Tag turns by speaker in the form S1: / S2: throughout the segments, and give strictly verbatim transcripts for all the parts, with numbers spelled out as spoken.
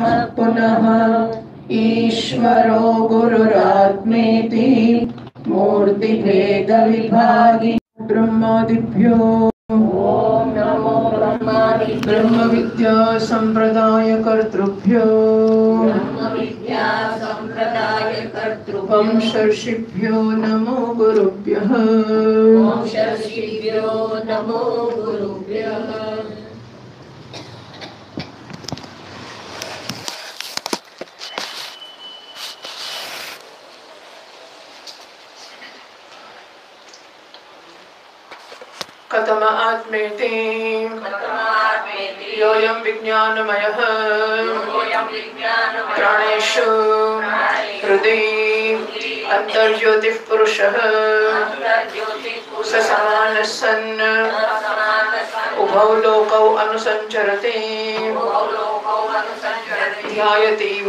S1: पुनः ईश्वरो गुरुरात्मेति मूर्तिभेदविभागिने ब्रह्मादिभ्यो ओम नमो ब्रह्मादिभ्यो ब्रह्म विद्या संप्रदाय कर्तृभ्यो ब्रह्म विद्या संप्रदाय कर्तृभ्यो वंशर्षिभ्यो नमो गुरुभ्यः वंशर्षिभ्यो नमो गुरुभ्यः। कथम आत्मेति योऽयं विज्ञानमयः प्राणेषु हृदि अन्तर्ज्योतिः पुरुषः स समानः सन् उभौ लोकौ अनुसञ्चरति ध्यायतीव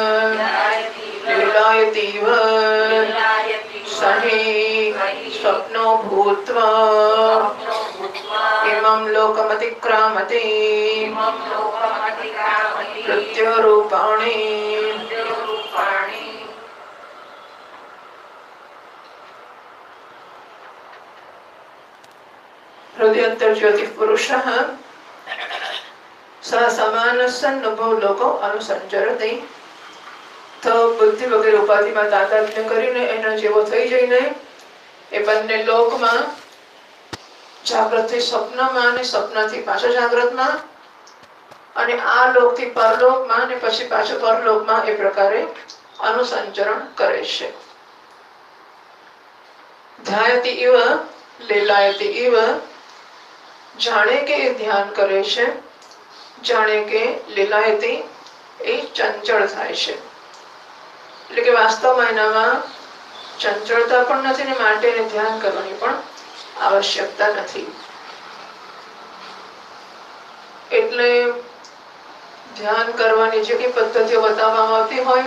S1: लीलायतीव स हि स्वप्नो भूत्वा इमं लोकमतिक्रामति मृत्युरूपाणि हृदयन्तर्ज्योतिः पुरुषः सह समानः सन् उभौ लोको अनुसञ्चरति। तो बुद्धि वगैरह ઉપાધિમાં તાદાત્મ્ય કરીને એના જેવો થઈ જઈને એ બંને લોકમાં જાગૃતથી સ્વપ્નમાં અને સ્વપ્નથી પાછો જાગૃતમાં અને આ લોકથી પરલોકમાં અને પછી પાછો પરલોકમાં એ પ્રકારે અનુસંચરણ કરે છે। ધ્યાયતિ ઇવ લીલાયતિ ઇવ જાણે કે એ ધ્યાન કરે છે, જાણે કે લીલાયતિ એ ચંચળ થાય છે। એટલે કે વાસ્તવમાં એનામાં ચંચળતા પણ નથી ને માટે એને ધ્યાન કરવાની પણ આવશ્યકતા નથી। એટલે ધ્યાન કરવાની જે કઈ પદ્ધતિઓ બતાવવામાં આવતી હોય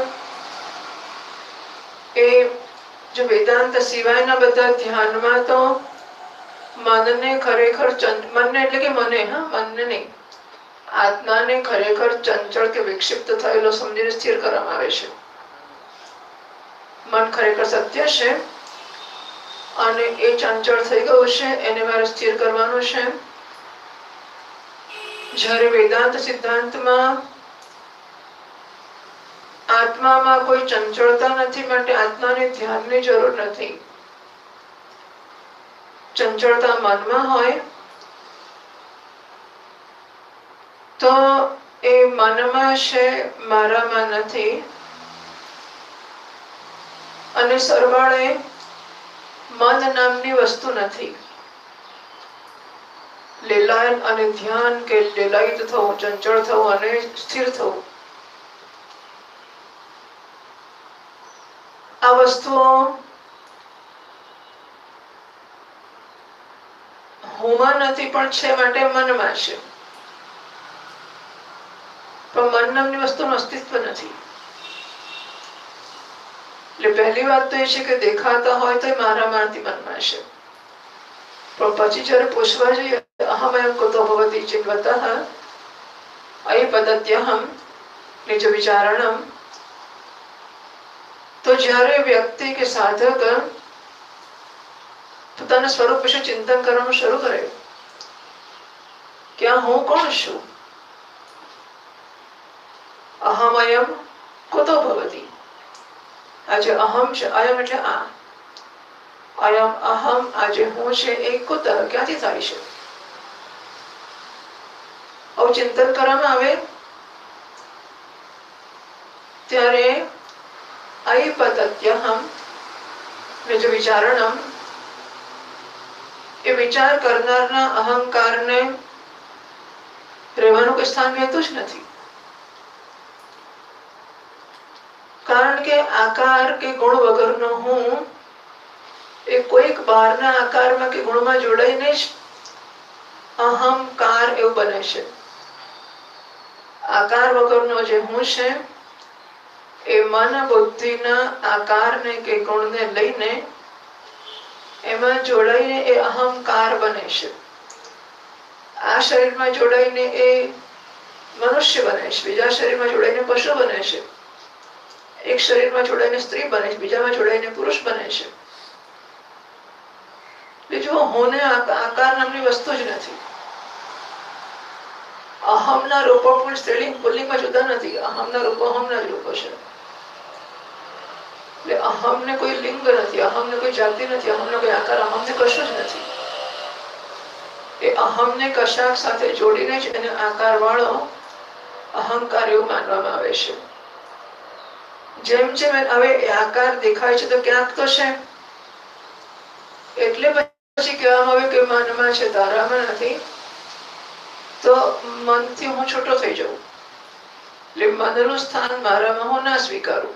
S1: એ જો વેદાંત સિવાયના બધા ધ્યાનમાં તો મનને ખરેખર મનને એટલે કે મને હા મનને નહીં આત્માને ખરેખર ચંચળ કે વિક્ષિપ્ત થયેલો સમજીને સ્થિર કરવામાં આવે છે। मन खरेखर सत्य है અને એ ચંચળ થઈ ગયું છે એને મારે સ્થિર કરવાનું છે। જ્યારે વેદાંત સિદ્ધાંતમાં આત્મામાં કોઈ ચંચળતા નથી માટે આત્માને ધ્યાનની જરૂર નથી। ચંચળતા મનમાં હોય તો એ મનમાં છે મારામાં નથી અને સરવાળે મન નામની વસ્તુ નથી। લીલાયન અને ધ્યાન કે લીલાયિત થવું ચંચળ થવું અને સ્થિર થવું આ વસ્તુઓ હુંમાં નથી પણ છે માટે મનમાં છે પણ મન નામની વસ્તુનું અસ્તિત્વ નથી। એટલે પહેલી વાત તો એ છે કે દેખાતા હોય તો મારા મારથી મનમાં છે પણ પછી જ્યારે પૂછવા જઈએ અહમયં કુતો ભવતિ ચિન્વતઃ અયી પદત્યહમ નિજ વિચારણમ તો જ્યારે વ્યક્તિ કે સાધક પોતાના સ્વરૂપ વિશે ચિંતન કરવાનું શરૂ કરે કે આ હું કોણ છું, અહમયં કુતો ભવતિ આજે અહમ છે અયમ એટલે આ અયમ અહમ આજે હું છે એ કુત ક્યાંથી થાય છે। આવું ચિંતન કરવામાં આવે ત્યારે અયપતત્યહમ નિજ વિચારણમ એ વિચાર કરનારના અહંકારને રહેવાનું કોઈ સ્થાન રહેતું જ નથી। કારણ કે આકાર કે ગુણ વગરનો હું એ કોઈક બહારના આકારમાં કે ગુણમાં જોડાઈને જ અહંકાર એવું બને છે। આકાર વગરનો જે હું છે એ મન બુદ્ધિના આકારને કે ગુણને લઈને એમાં જોડાઈને એ અહંકાર બને છે। આ શરીરમાં જોડાઈને એ મનુષ્ય બને છે, બીજા શરીરમાં જોડાઈને પશુ બને છે, એક શરીરમાં જોડાઈને સ્ત્રી બને છે, બીજામાં જોડાઈને પુરુષ બને છે. બીજું હોને આકાર નામની વસ્તુ જ નથી. અહમના રૂપો પણ સ્ત્રીલિંગ પુલ્લિંગમાં જુદા નથી. અહમના રૂપો અહમના જ રૂપો છે. એટલે અહમને કોઈ લિંગ નથી, અહમને કોઈ જાતિ નથી, અહમનો કોઈ આકાર, અહમને કશું જ નથી. એ અહમને કશાક સાથે જોડીને જ એને આકાર વાળો અહંકાર એવું માનવામાં આવે છે. જેમ જેમ હવે આકાર દેખાય છે તો ક્યાંક તો છે, એટલે પછી કહેવામાં આવે કે મનમાં છે તારામાં નથી, તો મનથી હું છૂટો થઈ જાઉં. એટલે મનનું સ્થાન મારામાં હું ના સ્વીકારું.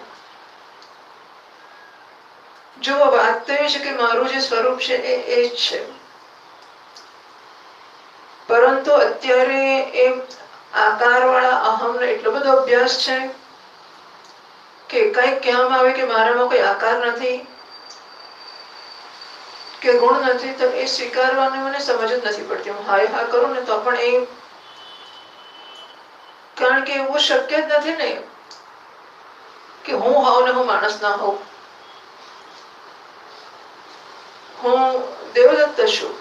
S1: જો વાત તો એ છે કે મારું જે સ્વરૂપ છે એ એ જ છે, પરંતુ અત્યારે એ આકાર વાળા અહમનો એટલો બધો અભ્યાસ છે કે કઈક કહેવામાં આવે કે મારામાં કોઈ આકાર નથી કે ગુણ નથી, તો એ સ્વીકારવાની મને સમજ જ નથી પડતી. હું હાય હા કરું ને તો પણ એ, કારણ કે એવું શક્ય જ નથી ને કે હું હોઉં ને હું માણસ ના હોઉં. હું દેવદત્ત છું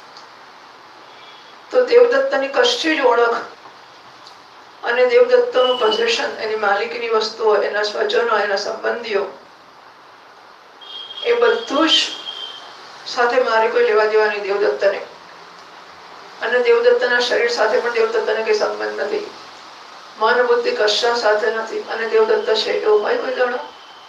S1: તો દેવદત્તની કશી જ ઓળખ અને દેવદત્તનું પોઝિશન, એની માલિકીની વસ્તુઓ, એના સ્વજનો, એના સંબંધીઓ, એ બધું જ સાથે મારે કોઈ લેવા દેવા નહીં દેવદત્તને. અને દેવદત્તના શરીર સાથે પણ દેવદત્તને કઈ સંબંધ નથી, મન બુદ્ધિ કશા સાથે નથી. અને દેવદત્ત છે એવું હોય કોઈ જાણો?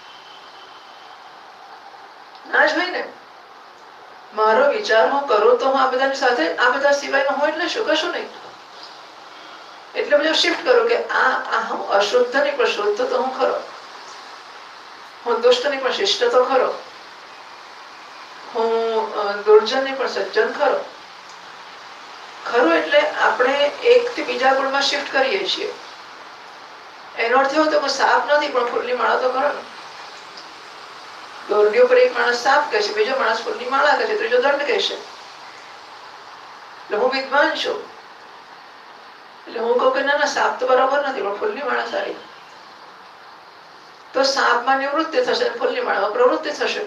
S1: ના જ હોય ને. મારો વિચાર હું કરું તો હું આ બધાની સાથે, આ બધા સિવાયનો હું એટલે શું? કશું નહીં. એટલે બધું શિફ્ટ કરું કે આ આ હું અશુદ્ધ નહીં પણ શુદ્ધ તો હું ખરો, હું દુષ્ટ નહીં પણ શિષ્ટ તો ખરો, હું દુર્જન નહીં પણ સજ્જન ખરો. ખરું એટલે આપણે એક થી બીજા ગુણમાં શિફ્ટ કરીએ છીએ. એનો અર્થ એવો તો સાપ નથી પણ ફૂલની માળા તો ખરો. દોરડી ઉપર એક માણસ સાપ કહે છે, બીજો માણસ ફૂલની માળા કહે છે, ત્રીજો દંડ કહે છે. એટલે હું વિદ્વાન છું એટલે હું કહું કે ના ના સાપ તો બરાબર નથી પણ ફૂલની માળા સારી, તો સાપમાં નિવૃત્તિ થશે, ફૂલની માળામાં પ્રવૃત્તિ થશે.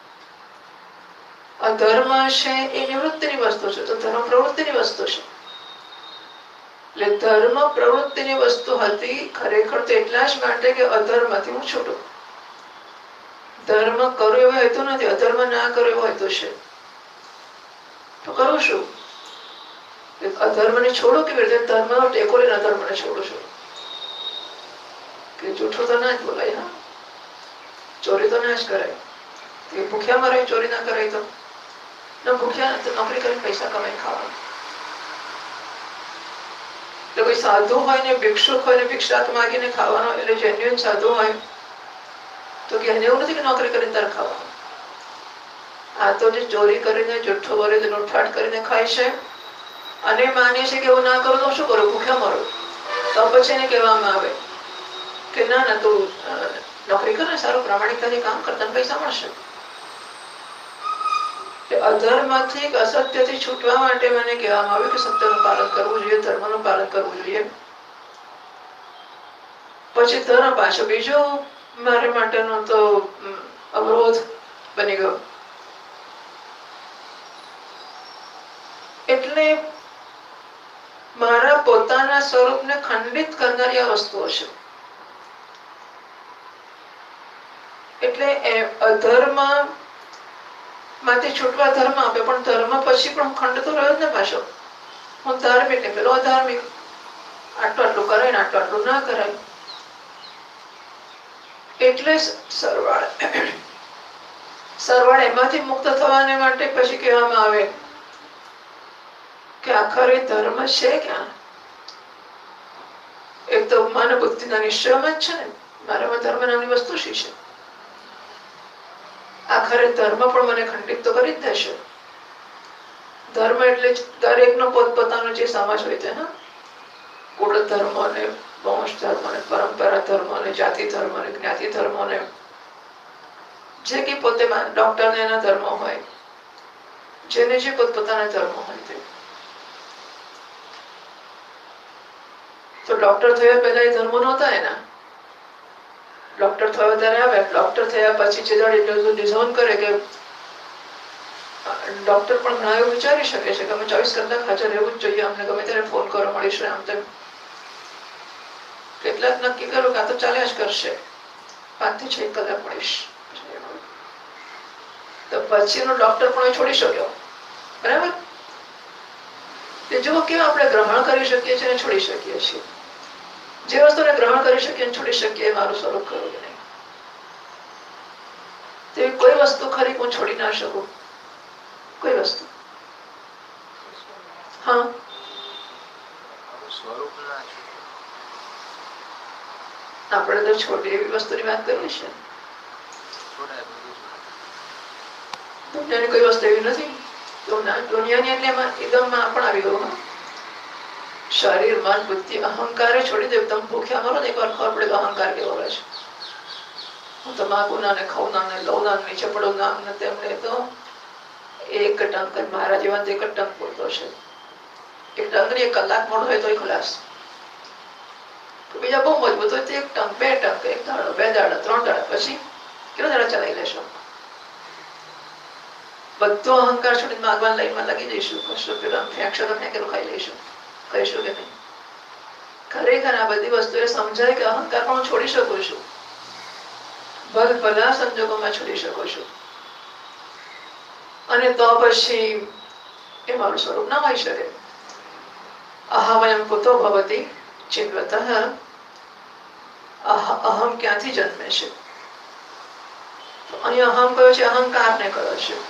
S1: અધર્મ છે એ નિવૃત્તિની વસ્તુ છે, તો ધર્મ પ્રવૃત્તિની વસ્તુ છે. એટલે ધર્મ પ્રવૃત્તિની વસ્તુ હતી ખરેખર તો એટલા જ માટે કે અધર્મથી હું છૂટું. ધર્મ કરો એવો હેતુ નથી, અધર્મ ના કરો એવો હેતુ છે. તો કરું શું? અધર્મને છોડો કેવી રીતે? ધર્મનો ટેકો લઈને અધર્મને છોડું છું. કે જૂઠું તો ના જ બોલાય, હા, ચોરી તો ના જ કરાય. ભૂખ્યા મરાય, ચોરી ના કરાય તો ના, ભૂખ્યા તો નોકરી કરીને પૈસા કમાઈને ખાવાનું. એટલે કોઈ સાધુ હોય ને ભિક્ષુક હોય ને ભિક્ષાક માગીને ખાવાનો, એટલે જેન્યુઅન સાધુ હોય તો કે એવું નથી કે નોકરી કરીને તાર ખાવાનું. આ તો જે ચોરી કરીને, જુઠ્ઠું બોલીને, લૂંટફાટ કરીને ખાય છે અને માને છે કે એવું ના કરું તો શું કરું? ભૂખ્યા મરું. તો પછી એને કહેવામાં આવે કે ના ના તું નોકરી કર ને, સારું પ્રામાણિકતાથી કામ કરતા પૈસા મળશે. અધર્મથી, અસત્યથી છૂટવા માટે મને કહેવામાં આવ્યું કે સત્યનું પાલન કરવું જોઈએ, ધર્મનું પાલન કરવું જોઈએ. પછી ધર્મ પાછો બીજો મારા માટેનો તો અવરોધ બની ગયો. એટલે મારા પોતાના સ્વરૂપને ખંડિત કરનારી આ વસ્તુઓ છે. એટલે અધર્મ માંથી છૂટવા ધર્મ આપે, પણ ધર્મ પછી પણ ખંડ તો રહ્યો જ ને પાછો. હું ધાર્મિક ને પેલો અધાર્મિક, આટલું આટલું કરાય ને આટલું આટલું ના કરાય. એટલે સરવાળ સરવાળ એમાંથી મુક્ત થવાને માટે પછી કહેવામાં આવે કે આખરે ધર્મ છે ક્યાં? એક તો મન બુદ્ધિના નિશ્ચયમાં જ છે ને, મારામાં ધર્મ નામની વસ્તુ શી છે? આખરે ધર્મ પણ મને ખંડિત તો કરી જ દેશે. ધર્મ એટલે દરેકનો પોતપોતાનો જે સમાજ હોય છે, હા, કુળ ધર્મ ને વંશ ધર્મ ને પરંપરા ધર્મ ને જાતિ ધર્મ ને જ્ઞાતિ ધર્મ ને જે કે પોતે ડોક્ટર ને એના ધર્મ હોય, જેને જે પોતપોતાના ધર્મ હોય તે. તો ડોક્ટર થયા પહેલા એ ધર્મો નહોતા એના. ડોક્ટર થયો ત્યારે આવે, ડોક્ટર થયા પછી ચેદાડ એટલું ડિઝાઇન કરે કે ડોક્ટર પણ ઘણા એવું વિચારી શકે છે કે અમે ચોવીસ કલાક હાજર રહેવું જ જોઈએ, અમને ગમે ત્યારે ફોન કરો, મળીશું આમ તેમ. કેટલાક નક્કી કરો કે આ તો ચાલ્યા જ કરશે, પાંચ થી છ કલાક મળીશ. તો પછીનો ડોક્ટર પણ છોડી શક્યો. બરાબર. જો કેવું આપણે ગ્રહણ કરી શકીએ છીએ અને છોડી શકીએ છીએ. જે વસ્તુને ગ્રહણ કરી શકીએ અને છોડી શકીએ એ મારું સ્વરૂપ ખરું કે નહીં. તેવી કોઈ વસ્તુ ખરી હું છોડી ના શકું, કોઈ વસ્તુ. હા, આપણે તો છોડી એવી વસ્તુની વાત કરવી છે. દુનિયાની કોઈ વસ્તુ એવી નથી. દુનિયાની એટલે એકદમ પણ આવી ગયું. શરીર, મન, બુદ્ધિ, અહંકારે છોડી દે. એકદમ ભૂખ્યા મરો ને એકવાર ખબર પડે અહંકાર કેવો રહે છે. હું તમાકુ ના ને ખાઉં ના ને લઉં ના નીચે પડું ના ને તેમને તો એક ટંક મારા જીવન એક જ ટંક બોલતો છે. એક ટંક એક કલાક મોડો હોય તો ખલાસ. બીજા બહુ મજબૂત હોય તો એક ટંક, બે ટંક, એક દાડો, બે દાડા, ત્રણ દાડા, પછી કેટલા દાડા ચલાવી લેશો. બધો અહંકાર છોડીને માગવાન લાઈનમાં લાગી જઈશું. કશું પેલા ફેંકશો તો ફેંકેલું ખાઈ લઈશું. કહીશું કે નહીં. ખરેખર આ બધી વસ્તુએ સમજાય કે અહંકાર પણ હું છોડી શકું છું. ભલ ભલા સંજોગોમાં છોડી શકું છું. અને તો પછી એ મારું સ્વરૂપ ના હોઈ શકે. અહમયમ કુતો ભવતી ચિન્વતઃ. અહમ ક્યાંથી જન્મે છે? અહીં અહમ કયો છે? અહંકાર ને કયો છે?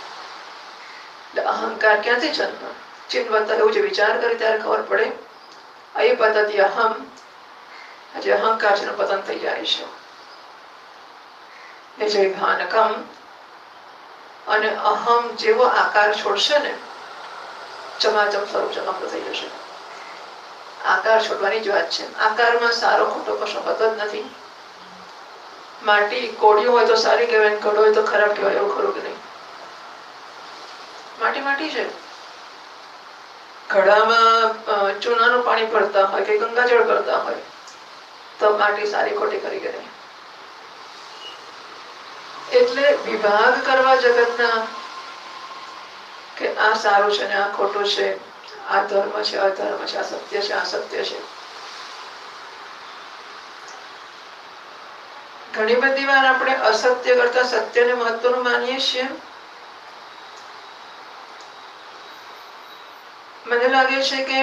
S1: અહંકાર ક્યાંથી જન્મ? ચિન્વત એવું જે વિચાર કરે ત્યારે ખબર પડે અહીં પદ્ધતિ અહમ જે અહંકાર છે પતન થઈ જાય છે. એ જે ભાનકમ અને અહમ જેવો આકાર છોડશે ને ચમાચમ સ્વરૂપ ચમકતો થઈ જશે. આકાર છોડવાની જ વાત છે. આકારમાં સારો ખોટો કશો હોતો જ નથી. માટી કોડિયું હોય તો સારી કહેવાય, ઘડો હોય તો ખરાબ કહેવાય, એવું ખરું કે નહીં? માટી માટી છે. ઘડામાં ચૂનાનું પાણી ભરતા હોય કે ગંગાજળ ભરતા હોય તો માટી સારી ખોટી કરી કે નહીં. એટલે વિભાગ કરવા જગતના કે આ સારું છે ને આ ખોટું છે, આ ધર્મ છે, અધર્મ છે, આ સત્ય છે, આ સત્ય છે. ઘણી બધી વાર આપણે અસત્ય કરતા સત્યને મહત્વનું માનીએ છીએ. મને લાગે છે કે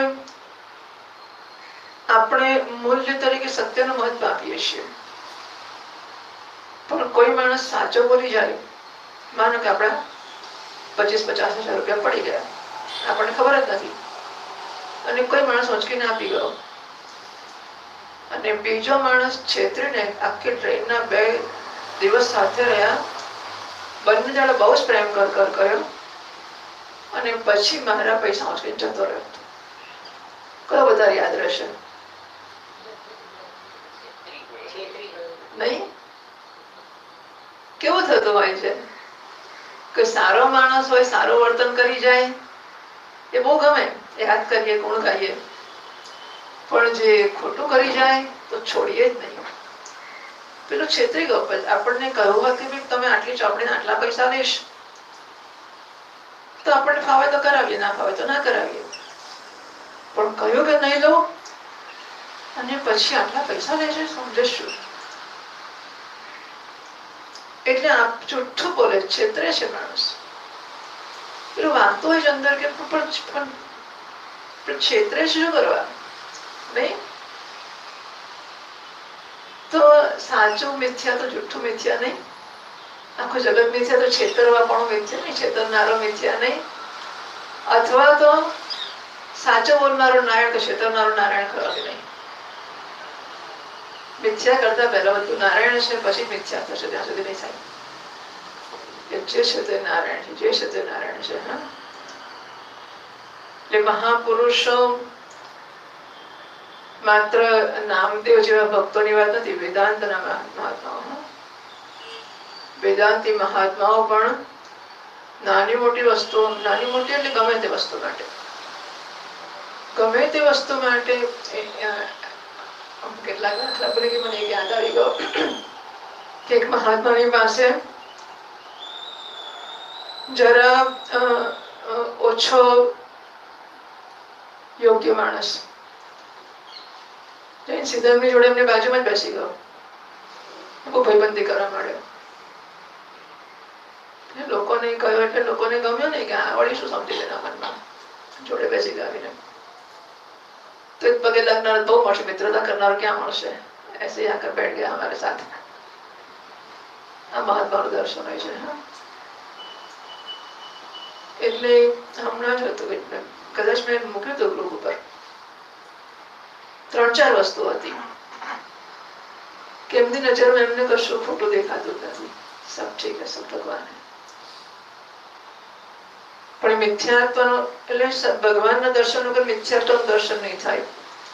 S1: આપણે મૂલ્ય તરીકે સત્યનું મહત્વ આપીએ છીએ. પણ કોઈ માણસ સાચો બોલી જાય, માનો કે આપણે પચીસ પચાસ હજાર રૂપિયા પડી ગયા, આપણને ખબર જ નથી, અને કોઈ માણસ ઉંચકીને આપી ગયો, અને બીજો માણસ છેતરીને આખી ટ્રેનના બે દિવસ સાથે રહ્યા, બંને જણા બહુ જ પ્રેમ કર કર કર્યો, અને પછી મારા પૈસા ઉંચકીને જતો રહ્યો. કયો વધારે યાદ રહેશે? નહીં? કેવું થતું હોય છે કે સારો માણસ હોય, સારું વર્તન કરી જાય, એ બહુ ગમે, યાદ કરીએ, ગુણ ગાઈએ. પણ જે ખોટું કરી જાય તો છોડીએ જ નહીં. પેલું છેતરી ગયો. આપણને કહ્યું હોય કે તમે આટલી ચોપડીને આટલા પૈસા લઈશ, તો આપણને ફાવે તો કરાવીએ, ના ફાવે તો ના કરાવીએ. પણ કહ્યું કે નહીં લો, અને પછી આટલા પૈસા લેશે, સમજે શું? એટલે આપ જુઠ્ઠું બોલે, છેતરે છે માણસ. પેલું વાંચતો હોય છે અંદર કે પણ છેતરે શું કરવા? નહીં તો સાચું મિથ્યા તો જુઠ્ઠું મિથ્યા નહીં. આખું જગત મિથ્યા તો છેતરવા પણ મિથ્યા નહીં, છેતરનારો મિથ્યા નહીં. અથવા તો સાચો બોલનારો નારાયણ તો છેતરનારો નારાયણ ખરો કે નહીં? મિથ્યા કરતા પહેલા બધું નારાયણ છે, પછી મિથ્યા થશે. ત્યાં સુધી નહીં થાય. જે છે તે નારાયણ છે, જે છે તે નારાયણ છે. હા, એટલે મહાપુરુષો માત્ર નામદેવ જેવા ભક્તોની વાત નથી, વેદાંતના મહાત્માઓ. વેદાંતી મહાત્માઓ પણ નાની મોટી વસ્તુ, નાની મોટી એટલે ગમે તે વસ્તુ માટે, ગમે તે વસ્તુ માટે કેટલાક દાખલા બોલે કે મને યાદ આવી ગયો કે એક મહાત્માની પાસે જરા ઓછો યોગ્ય માણસ જૈન સિદ્ધાંતની જોડે એમને બાજુમાં જ બેસી ગયો, બહુ ભાઈબંધી કરવા માંડ્યો. લોકોને કહ્યું એટલે લોકોને ગમ્યો નહીં કે આ વળી શું સમજી લેના મનમાં, જોડે બેસી ગાવીને તો એક પગે લાગનાર બહુ મળશે, મિત્રતા કરનાર ક્યાં મળશે? ऐसे ही आकर बैठ गया हमारे साथ. આ મહાત્માનું દર્શન હોય છે. એટલે હમણાં જ હતું એટલે કદાચ મેં મૂક્યું હતું ગ્રુપ ઉપર, ત્રણ ચાર વસ્તુ હતી કે એમની નજરમાં એમને કશું ખોટું દેખાતું જ નથી, સબ ઠીક હે, સબ ભગવાન હે. પણ મિથ્યાત્વનો એટલે ભગવાનના દર્શન વગર મિથ્યાત્વનું દર્શન નહીં થાય,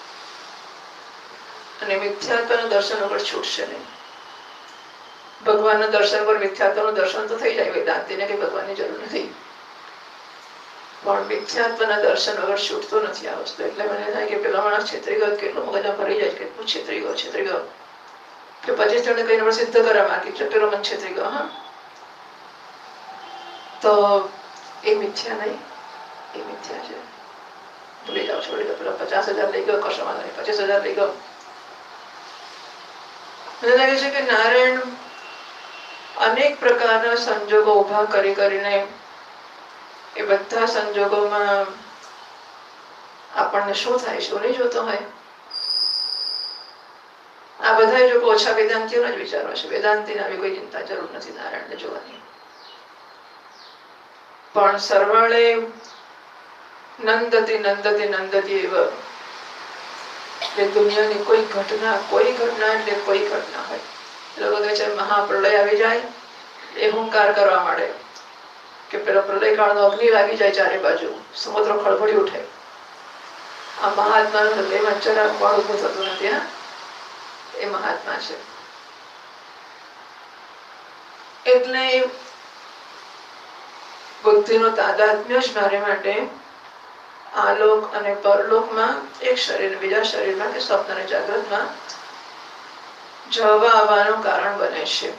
S1: અને મિથ્યાત્વના દર્શન વગર છૂટશે નહીં. ભગવાનના દર્શન પર મિથ્યાત્વનું દર્શન તો થઈ જાય, વેદાંતિને કઈ ભગવાનની જરૂર નથી, પણ મિથ્યાત્વના દર્શન વગર છૂટતો નથી આ વસ્તુ. એટલે મને થાય કે પેલા માણસ છેતરી ગયો, કેટલો મગજમાં ભરી જાય, કેટલું છેતરી ગયો છેતરી ગયો કે પછી તેને કઈ આપણે સિદ્ધ કરવા માંગી પેલો મન છેતરી ગયો. હા, તો એ મિથ્યા નહીં, એ મિથ્યા છે. ભૂલી જાઓ, છોડી દો. પેલો પચાસ હજાર લઈ ગયો, કશો વાંધો નહીં, પચીસ હજાર લઈ ગયો. મને લાગે છે કે નારાયણ અનેક પ્રકારના સંજોગો ઉભા કરી કરીને એ બધા સંજોગોમાં આપણને શું થાય શું નહીં જોતો હોય. આ બધા જો ઓછા વેદાંતિઓના જ વિચારો છે, વેદાંતિને આવી કોઈ ચિંતા જરૂર નથી નારાયણને જોવાની. પણ સરવાળે નંદતી નંદતી નંદતી એવ એટલે દુનિયાની કોઈ ઘટના કોઈ ઘટના એટલે કોઈ ઘટના હોય, લોકો કહે છે મહાપ્રલય આવી જાય, એ હુંકાર કરવા માંડે કે પેલો પ્રલય કાળનો અગ્નિ લાગી જાય ચારે બાજુ, સમુદ્ર ખળભળી ઉઠે. આ મહાત્માનું હૃદયમાં જરાક પણ ઉભું થતું નથી. હા, એ મહાત્મા છે. એટલે બુદ્ધિનો તાદાત્મ્ય જ મારે માટે આલોક અને પરલોકમાં એક શરીર બીજા શરીરમાં કે સ્વપ્ન અને જાગ્રતમાં જવા આવવાનું કારણ બને છે.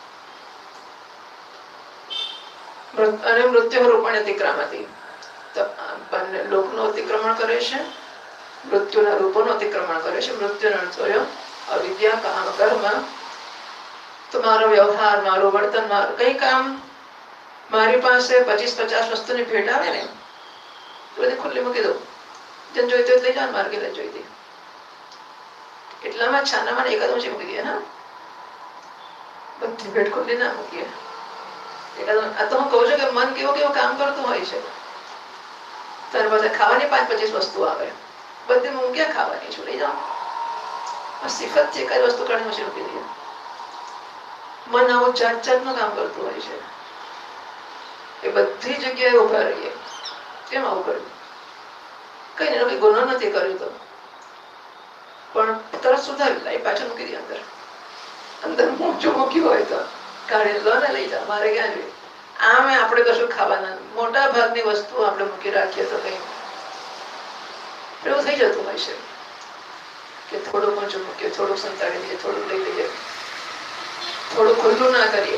S1: અને મૃત્યુ રૂપણ અતિક્રમતી, બંને લોકનો અતિક્રમણ કરે છે, મૃત્યુના રૂપોનું અતિક્રમણ કરે છે. મૃત્યુનો અર્થ થયો અવિદ્યા, કામ, કર્મ. તો મારો વ્યવહાર, મારું વર્તન, મારું કઈ કામ મારી પાસે પચીસ પચાસ વસ્તુની ભેટ આવે ને તો બધી ખુલ્લી મૂકી દઉં, જેને જોઈતી લઈ જાવ, માર્ગે લઈ જોઈતી એટલામાં છાનામાં એકાદ ઊંચી મૂકી દઈએ. હા, બધી ભેટ ખુલ્લી ના મૂકીએ. આ તો હું કહું છું કે મન કેવું કેવું કામ કરતું હોય છે. તારી પાસે ખાવાની પાંચ પચીસ વસ્તુ આવે, બધી હું ક્યાં ખાવાની છું, લઈ જાઓ. સિફત છે, કઈ વસ્તુ કાઢી મશીન મૂકી દઈએ. મન આવું જાત જાતનું કામ કરતું હોય છે. એ બધી જગ્યાએ ઉભા રહીએ. કેમ આવું કર્યું? કઈ ને કઈ ગુનો નથી કર્યો તો પણ તરત સુધારી લાઈ, પાછળ મૂકી દે અંદર. અંદર મોચું મૂક્યું હોય તો કાઢી લો ને લઈ જાઓ, મારે ક્યાં જોઈએ. આમ આપણે કશું ખાવાના મોટા ભાગની વસ્તુ આપણે મૂકી રાખીએ તો કઈ એવું થઈ જતું હોય છે કે થોડું મોચું મૂકીએ, થોડું સંતાડી દઈએ, થોડું લઈ લઈએ, થોડું ખુલ્લું ના કરીએ.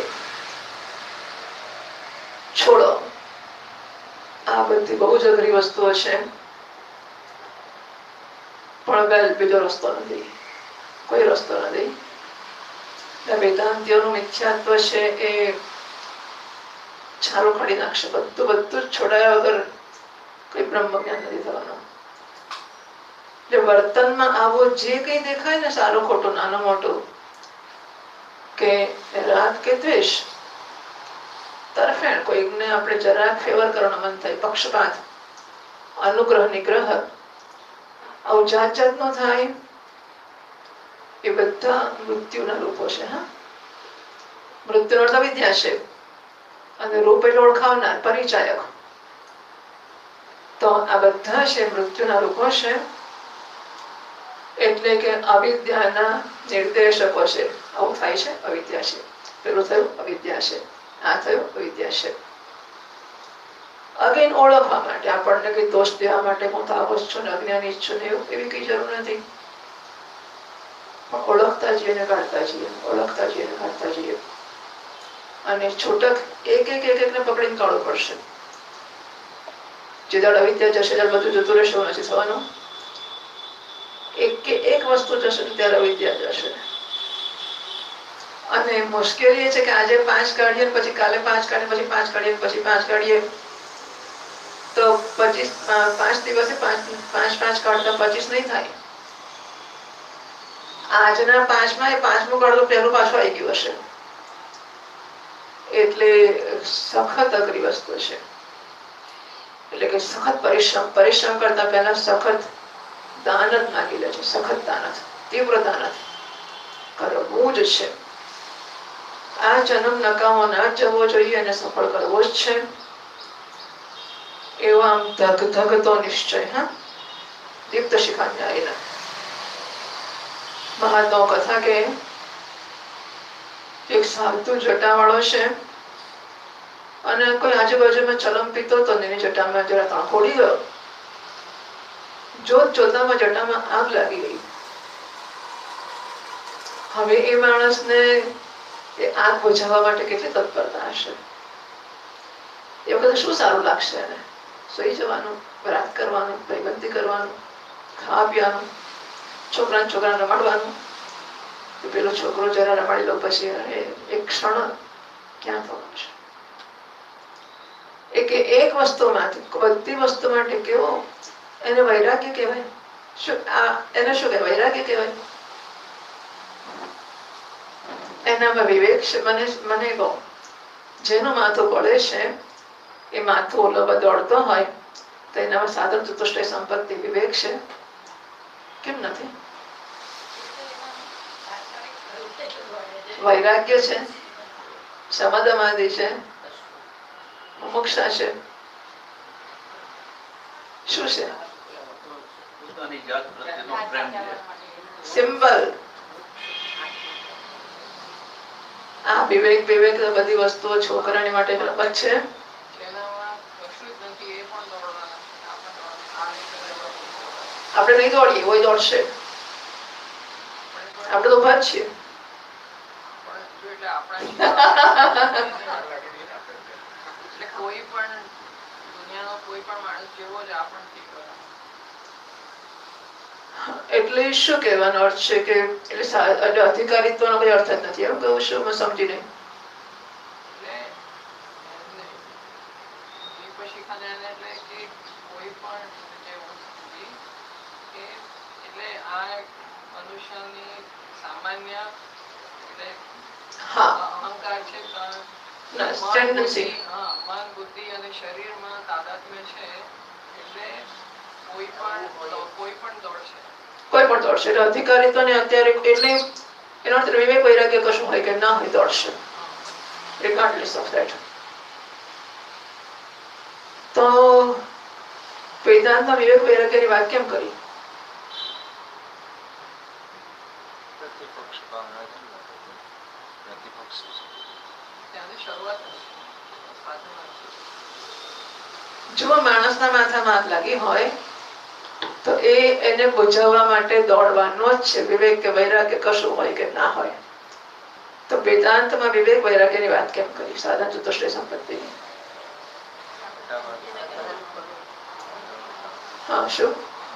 S1: છોડો, આ બધી બહુ જ અઘરી વસ્તુઓ છે, પણ વેલ બીજો રસ્તો નથી, કોઈ રસ્તો નથી. વેદાંતિઓનું મિથ્યાત્વ છે એ છારો કાઢી નાખશે. બધું બધું જ છોડાયા વગર કોઈ બ્રહ્મ જ્ઞાન નથી થવાનું. એટલે વર્તનમાં આવો જે કઈ દેખાય ને સારું ખોટું નાનું મોટું, કે રાગ કે દ્વેષ, તરફેણ, કોઈને આપણે જરાક ફેવર કરવાનું મન થાય, પક્ષપાત, અનુગ્રહ, નિગ્રહ, આવું જાત જાત નો થાય, એ બધા મૃત્યુના રૂપો છે. હા, મૃત્યુનો અર્થ અવિદ્યા છે અને રૂપ એટલે ઓળખાવનાર, પરિચાયક. તો આ બધા છે મૃત્યુના રૂપો છે. એટલે કે અવિદ્યાના નિર્દેશકો છે. આવું થાય છે, અવિદ્યા છે. પેલું થયું અવિદ્યા છે, આ થયું અવિદ્યા છે. અગેન ઓળખવા માટે, આપણને કઈ દોષ દેવા માટે હું તો આવો જ છું ને અજ્ઞાની જ છું ને એવું એવી કઈ જરૂર નથી. ઓળખતા જઈએ ને કાઢતા જઈએ, ઓળખતા જઈએ ને કાઢતા જઈએ. અને છૂટક એક એક એક એકને પકડીને કાઢવું પડશે. જે દાડ અવિદ્યા જશે ત્યારે બધું જતું રહેશે, નથી થવાનું. એક કે એક વસ્તુ જશે ત્યારે અવિદ્યા જશે. અને મુશ્કેલી એ છે કે આજે પાંચ કાઢીએ, પછી કાલે પાંચ કાઢીએ, પછી પાંચ કાઢીએ, પછી પાંચ કાઢીએ, તો પચીસ પાંચ દિવસે પાંચ પાંચ પાંચ કાઢતા પચીસ નહીં થાય. આજના પાંચમાં એ પાંચમું કાઢો પહેલું પાછું આવી ગયું હશે. એટલે સખત અઘરી વસ્તુ છે. એટલે કે સખત પરિશ્રમ પરિશ્રમ કરતા પહેલા સખત દાનત માગી લે છે. સખત દાનત, તીવ્ર દાનત કરવું જ છે. આ જન્મ નકામો ના જવો જોઈએ અને સફળ કરવો જ છે. એવો આમ ધગ ધગતો નિશ્ચય. હા, દીપ્ત શિખાન્યાયના મહાત્માઓ કથા કે એક સાધુ જટાવાળો છે અને કોઈ આજુબાજુમાં ચલમ પીતો તો એની જટામાં જરા ત્રણ ખોડી ગયો. જોત જોતામાં જટામાં આગ લાગી ગઈ. હવે એ માણસને એ આગ બુઝાવવા માટે કેટલી તત્પરતા હશે. એ વખતે શું સારું લાગશે એને? સુઈ જવાનું, રાત કરવાનું, ભાઈબંધી કરવાનું, ખાવા પીવાનું, છોકરા છોકરા રમાડવાનું. પેલો છોકરો જરા રમાડી લો પછી એક ક્ષણ ક્યાં થવાનું છે. એક એક વસ્તુ માંથી બધી વસ્તુ માટે કેવો એને વૈરાગ્ય કહેવાય. શું એને શું કહેવાય? વૈરાગ્ય કહેવાય. એનામાં વિવેક છે. મને મને કહો, જેનું માથું પડે છે એ માથું ઓલો દોડતો હોય તો એનામાં સાધન ચતુષ્ટય સંપત્તિ વિવેક છે. કેમ નથી? વૈરાગ્ય છે, સમાધિ છે, મુમુક્ષા છે. શું છે? સિમ્પલ. આ વિવેક વિવેક બધી વસ્તુઓ છોકરાની માટે રમત છે. આપણે નહીં દોડીએ, કોઈ દોડશે. આપણે તો ઉભા જ છીએ.
S2: કોઈ પણ દુનિયાનો કોઈ પણ માણસ જેવો જ આપણને.
S1: એટલે શું કહેવાનો અર્થ છે કે એટલે અધિકારીત્વનો કોઈ અર્થ જ નથી. એવું કહું છું, મેં સમજી નહીં.
S2: અહંકાર છે, મન બુદ્ધિ અને શરીરમાં તાદાત્મ્ય છે. એટલે કોઈ પણ કોઈ પણ દોડશે,
S1: કોઈ પણ દોડશે. એટલે અધિકારીત્વ ને અત્યારે એટલે એનો અર્થ વિવેક વૈરાગ્ય કશું હોય કે ના હોય, દોડશે. Regardless of that. તો વેદાંતમાં વિવેક વૈરાગ્યની વાત કેમ કરી? જો માણસના માથામાં આગ લાગી હોય તો એ એને બુઝાવવા માટે દોડવાનો જ છે. વિવેક કે વૈરાગ્ય કશું હોય કે ના હોય. તો વેદાંતમાં વિવેક વૈરાગ્યની વાત કેમ કરી? સાધન ચતુષ્ટય સંપત્તિની. હા, શું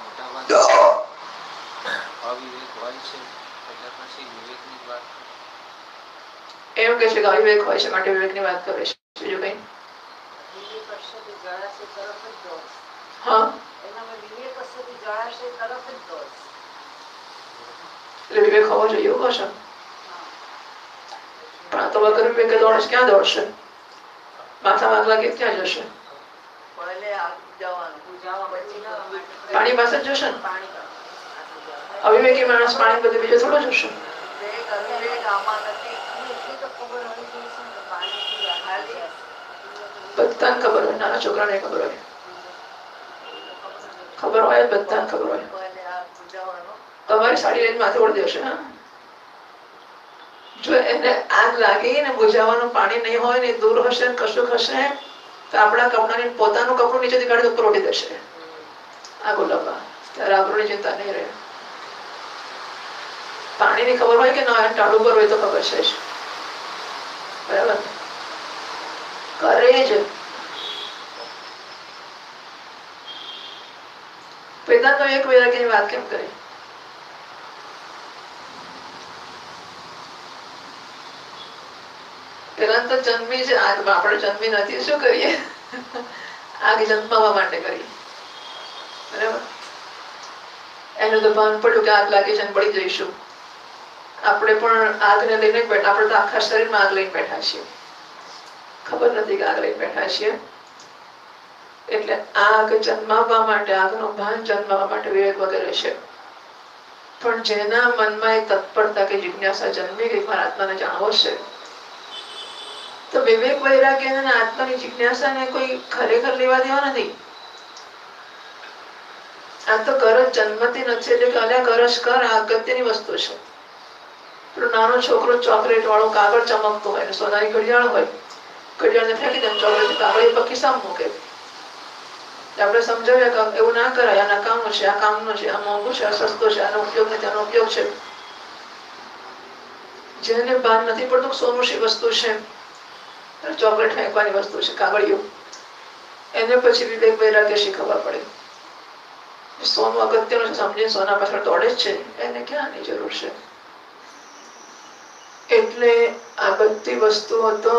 S1: એમ કે છે કે અવિવેક હોય છે માટે વિવેકની વાત કરે છે. બીજું કઈ? હા, એટલે વિવેક હોવો જોઈએ એવું કહો છો. પણ આ તો વગર વિવેકે દોડશે. ક્યાં દોડશે? માથામાં આગ લાગે ક્યાં જશે? પાણી પાસે જ જશે ને. અવિવેકી માણસ પાણી બધે બીજે થોડો જશે. બધાને ખબર હોય, નાના છોકરાને ખબર હોય, ખબર હોય બધાને ખબર હોય. તમારી સાડી લઈને માથે ઓળી દેશે. હા, જો એને આગ લાગી ને બુઝાવવાનું પાણી નહીં હોય ને દૂર હશે ને કશું હશે તો આપણા કપડાની પોતાનું કપડું નીચેથી કાઢી ઉપર ઓળી દેશે. આગ ઓલાવવા ત્યારે આબરૂની ચિંતા નહીં રહે. પાણીની ખબર હોય કે ના ટાળું પર હોય તો ખબર છે જ. બરાબર કરે જ. વેદાંતનો એક વૈરાગ્યની વાત કેમ કરી? પેલા તો જન્મી છે, આપણે જન્મી નથી, શું કરીએ? આગ જન્માવા માટે કરી. બરાબર એનું તો ભાન પડ્યું કે આગ લાગી છે ને બળી જઈશું. આપણે પણ આગને લઈને બેઠા, આપણે તો આખા શરીરમાં આગ લઈને બેઠા છીએ, ખબર નથી કે આગ લઈને બેઠા છીએ. એટલે આગ જન્માવવા માટે, આગનું ભાન જન્માવવા માટે વિવેક વગેરે છે. પણ જેના મનમાં એક તત્પરતા કે જિજ્ઞાસા જન્મી ગઈ મારા આત્માને જાણવો છે, તો વિવેક વૈરાગ્ય અને આત્માની જિજ્ઞાસાને કોઈ ખરેખર લેવા દેવા નથી. આ તો ગરજ જન્મતી નથી, એટલે કે અલ્યા ગરજ કર, આ અગત્યની વસ્તુ છે. પેલો નાનો છોકરો ચોકલેટ વાળું કાગળ ચમકતું હોય, સોનાની ઘડિયાળ હોય, ઘડિયાળને ફેંકી દે, ચોકલેટ કાગળ એ ખિસ્સામાં મૂકે. આપણે સમજાવ્યા કે એવું ના કરાય, આ નકામું છે, આ કામનું છે, આ મોંઘું છે, આ સસ્તો છે, આનો ઉપયોગ નથી, આનો ઉપયોગ છે. જેને ભાન નથી પડતું સોનું શી વસ્તુ છે, ચોકલેટ ફેંકવાની વસ્તુ છે, કાગળિયું, એને પછી વિવેક વૈરાગ્ય શી ખબર પડે? સોનું અગત્યનું છે સમજીને સોના પાછળ દોડે જ છે, એને ક્યાં આની જરૂર છે? એટલે આ બધી વસ્તુઓ તો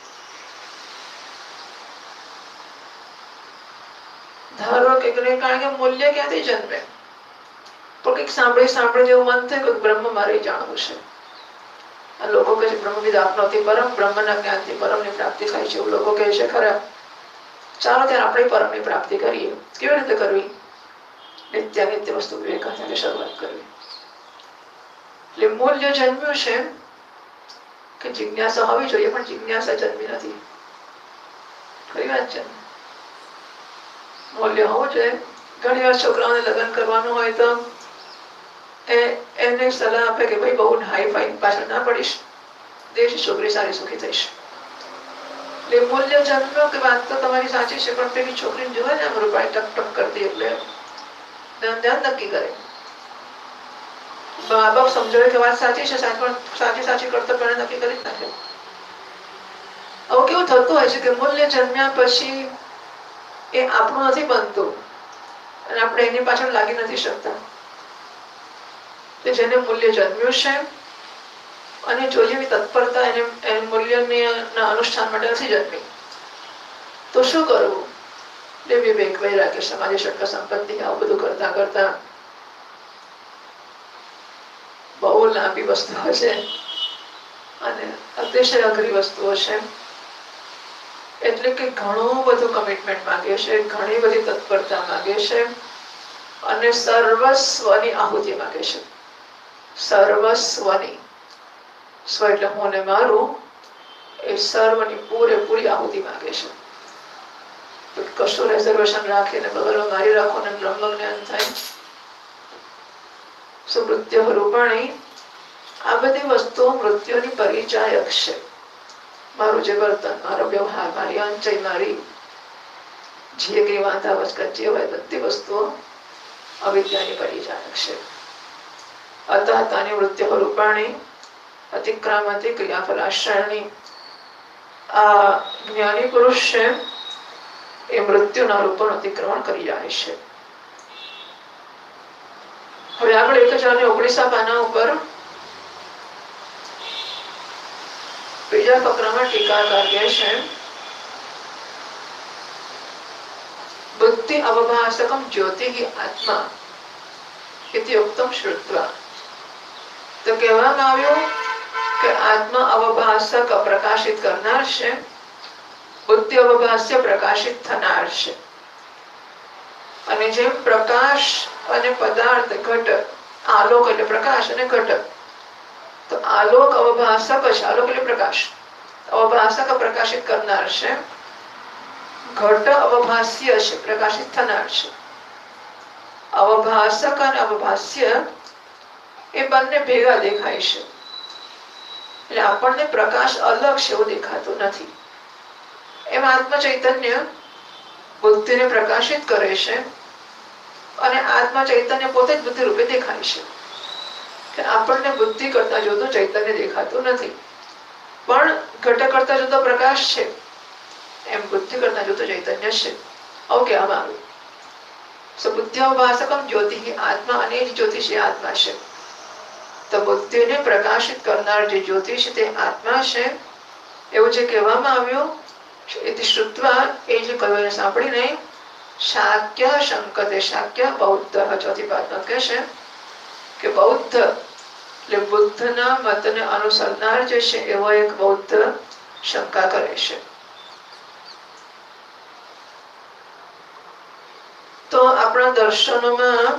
S1: ધારો કે કારણ કે મૂલ્ય ક્યાંથી જન્મે? પણ કંઈક સાંભળી સાંભળી જેવું મન થાય કે બ્રહ્મ મારે જાણવું છે. આ લોકો કહે છે બ્રહ્મવિદ આપનોથી પરમ, બ્રહ્મના જ્ઞાનથી પરમની પ્રાપ્તિ થાય છે, એવું લોકો કહે છે ખરા. ચાલો ત્યારે આપણે પરમની પ્રાપ્તિ કરીએ. કેવી રીતે કરવી? નિત્ય નિત્ય વસ્તુ વિવેકાનંદની શરૂઆત કરવી. એટલે મૂલ્ય જન્મ્યું છે કે જિજ્ઞાસા હોવી જોઈએ, પણ જિજ્ઞાસા જન્મી નથી. ખરી વાત છે. મૂલ્ય હોવું જોઈએ. ઘણી વાર છોકરાઓને લગ્ન કરવાનું હોય તો એ એને સલાહ આપે કે ભાઈ બહુ હાઈ ફાઈ પાછળ ના પડીશ, દેશ છોકરી સારી સુખી થઈશ. એટલે મૂલ્ય જન્મ્યો કે વાત તો તમારી સાચી છે, પણ પેલી છોકરીને જોવે ને આમ રૂપાઈ ટક ટક કરતી, એટલે ધ્યાન નક્કી કરે. મા બાપ સમજાવે કે વાત સાચી છે, સાચી સાચી કરતો પણ નક્કી કરી જ નાખે. આવું કેવું થતું હોય છે કે મૂલ્ય જન્મ્યા પછી એ આપણું નથી બનતું અને આપણે એની પાછળ લાગી નથી શકતા. જેને મૂલ્ય જન્મ્યું છે અને જોઈએ એવી તત્પરતા એને મૂલ્યની અનુષ્ઠાન માટે નથી જન્મી, તો શું કરવું? એટલે વિવેક વૈરાગ્ય સમાધિ ષટ્ક સંપત્તિ આવું બધું કરતા કરતા બહુ લાંબી વસ્તુઓ છે અને અતિશય અઘરી વસ્તુઓ છે. એટલે કે ઘણું બધું કમિટમેન્ટ માંગે છે, ઘણી બધી તત્પરતા માંગે છે અને સર્વસ્વની આહુતિ માંગે છે. સર્વસ્વની, સ્વ એટલે હું ને મારું, એ સર્વની પૂરેપૂરી આહુતિ માંગે છે. કશું રિઝર્વેશન રાખીને બગલમાં મારી રાખો ને બ્રહ્મ જ્ઞાન થાય. મૃત્યુ રૂપાણી, આ બધી વસ્તુઓ મૃત્યુની પરિચાયક છે. મારું જે વર્તન, મારો વ્યવહાર, મારી અંચય, મારી જે કઈ વાંધા વચકત જે હોય બધી વસ્તુઓ અવિદ્યાની પરિચાયક છે. અતઃ તાની મૃત્યુ રૂપાણી અતિક્રામતી ક્રિયાફલાશ્રયણી. આ જ્ઞાની પુરુષ છે એ મૃત્યુના રૂપનું અતિક્રમણ કરી જાય છે. હવે આપણે એક હજાર ને ઓગણીસા પાના ઉપર બીજા ફકરામાં ટીકાકાર કહે છે બુદ્ધિ અવભાસકમ જ્યોતિ આત્મા ઇતિ ઉક્તમ શ્રુત્વા. તો કહેવામાં આવ્યું કે આત્મા અવભાસક પ્રકાશિત કરનાર છે, બુદ્ધિ અવભાસ્ય પ્રકાશિત થનાર છે. અને જેમ પ્રકાશ અને પદાર્થ ઘટ, આલોક એટલે પ્રકાશ અને ઘટ, તો આલોક અવભાસક છે, આલોક એટલે પ્રકાશ, અવભાસક પ્રકાશિત કરનાર છે, ઘટ અવભાસ્ય છે, પ્રકાશિત થનાર છે. અવભાસક અને અવભાસ્ય એ બંને ભેગા દેખાય છે, એટલે આપણને પ્રકાશ અલગ છે એવું દેખાતું નથી. એમ આત્મ ચૈતન્ય બુદ્ધિને પ્રકાશિત કરે છે અને આત્મા ચૈતન્ય પોતે જ બુદ્ધિ રૂપે દેખાય છે. કે આપણને બુદ્ધિ કરતા જોતો ચૈતન્ય દેખાતું નથી, પણ ઘટ કરતા જોતો પ્રકાશ છે, એમ બુદ્ધિ કરતા જોતો ચૈતન્ય છે, આવું કહેવામાં આવ્યું. બુદ્ધ્યોભાસકમ જ્યોતિ આત્મા, અને જ જ્યોતિ છે આત્મા છે. તો બુદ્ધિને પ્રકાશિત કરનાર જે જ્યોતિ છે તે આત્મા છે, એવું જે કહેવામાં આવ્યું. એ શ્રુત્વા, એ જે કહ્યું એને સાંભળીને શાક્ય શંકતે, શાક્ય બૌદ્ધ ચોથી પાદમાં કહે છે કે બૌદ્ધ એટલે બુદ્ધના મતને અનુસરનાર જે છે એવો એક બૌદ્ધ શંકા કરે છે. તો આપણા દર્શનોમાં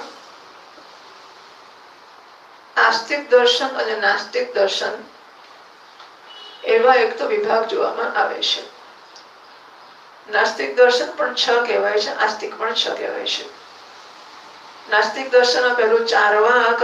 S1: આસ્તિક દર્શન અને નાસ્તિક દર્શન એવા એક તો વિભાગ જોવામાં આવે છે. નાસ્તિક દર્શન પણ છ કહેવાય છે, આસ્તિક પણ છ કહેવાય છે. નાસ્તિક દર્શન પહેલું ચાર્વાક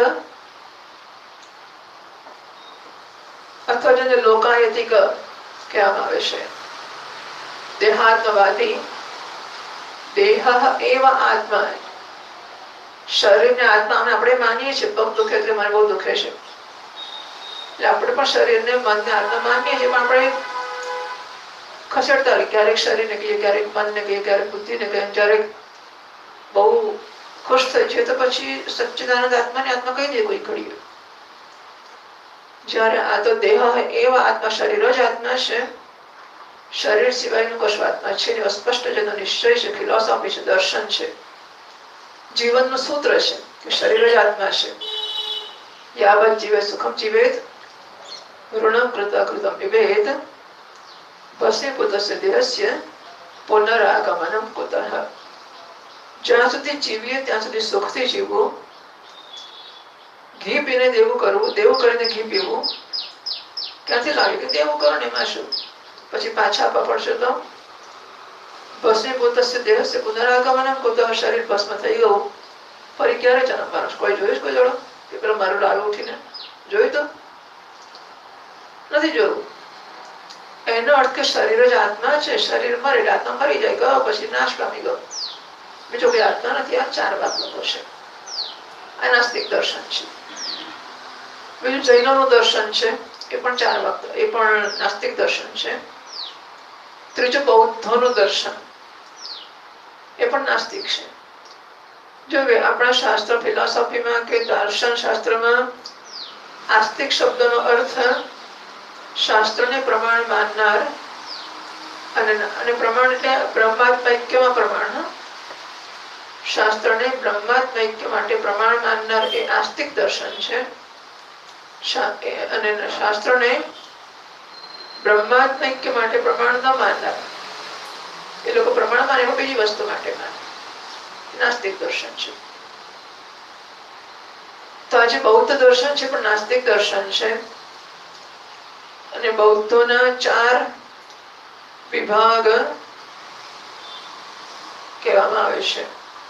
S1: અથવા જેને લોકાયતિક કહેવામાં આવે છે. દેહાત્મવાદી, દેહ એવ આત્મા, શરીરને આત્મા આપણે માનીએ છીએ. પગ દુખે એટલે મને બહુ દુખે છે, એટલે આપણે પણ શરીરને મનને આત્મા માનીએ છીએ, પણ આપણે ખસેડતા હોય. ક્યારેક શરીરને કહીએ, ક્યારેક મનને કહીએ, ક્યારેક બુદ્ધિને કહીએ, ક્યારેક બહુ ખુશ થઈ છે તો પછી સચ્ચિદાનંદ આત્માને આત્મા કહી દે કોઈ ઘડીએ. જયારે આ તો દેહ એવા આત્મા, શરીર જ આત્મા છે, શરીર સિવાયનું કશું આત્મા છે. સ્પષ્ટ જેનો નિશ્ચય છે, ફિલોસોફી છે, દર્શન છે, જીવનનું સૂત્ર છે કે શરીર જ આત્મા છે. યાવત જીવે સુખમ જીવેત, ઋણમ કૃતા કૃતમ વિવેદ, ભસ્મીભૂતસ્ય દેહસ્ય પુનરાગમનમ કુતઃ. જ્યાં સુધી જીવીએ ત્યાં સુધી સુખથી જીવવું, ઘી પીને દેવું કરવું, દેવું કરીને ઘી પીવું. ક્યાંથી લાગે કે દેવું કરો ને એમાં શું, પછી પાછા આપવા પડશે તો ભસ્મીભૂતસ્ય દેહસ્ય પુનરાગમનમ કુતઃ. શરીર ભસ્મ થઈ ગયું, ફરી ક્યારે જન્મવાનું? કોઈ જોયું કોઈ જોડો કે પેલો મારું લાવે ઉઠીને જોયું તો નથી જોયું. એનો અર્થ કે શરીર જ આત્મા છે, શરીર મરે એટલે આત્મા મરી જાય, ગયો પછી નાશ પામી ગયો, બીજો કોઈ આત્મા નથી. આ ચાર વાત લોકો છે. આ નાસ્તિક દર્શન છે. બીજું જૈનોનું દર્શન છે, એ પણ ચાર વાત, એ પણ નાસ્તિક દર્શન છે. ત્રીજું બૌદ્ધોનું દર્શન, એ પણ નાસ્તિક છે. જો આપણા શાસ્ત્ર ફિલોસોફીમાં કે દર્શન શાસ્ત્રમાં આસ્તિક શબ્દનો અર્થ શાસ્ત્રને પ્રમાણ માનનાર, અને અને પ્રમાણ એટલે બ્રહ્માત્મૈક્યમાં પ્રમાણ. શાસ્ત્રને બ્રહ્માત્મૈક્ય માટે પ્રમાણ માનનાર એ આસ્તિક દર્શન છે. અને શાસ્ત્રને બ્રહ્માત્મૈક્ય માટે પ્રમાણ ન માનનાર, એ લોકો પ્રમાણ માને એવું બીજી વસ્તુ માટે માને, નાસ્તિક દર્શન છે. તો આજે બૌદ્ધ દર્શન છે પણ નાસ્તિક દર્શન છે. અને બૌદ્ધોના ચાર વિભાગ કહેવામાં આવે છે.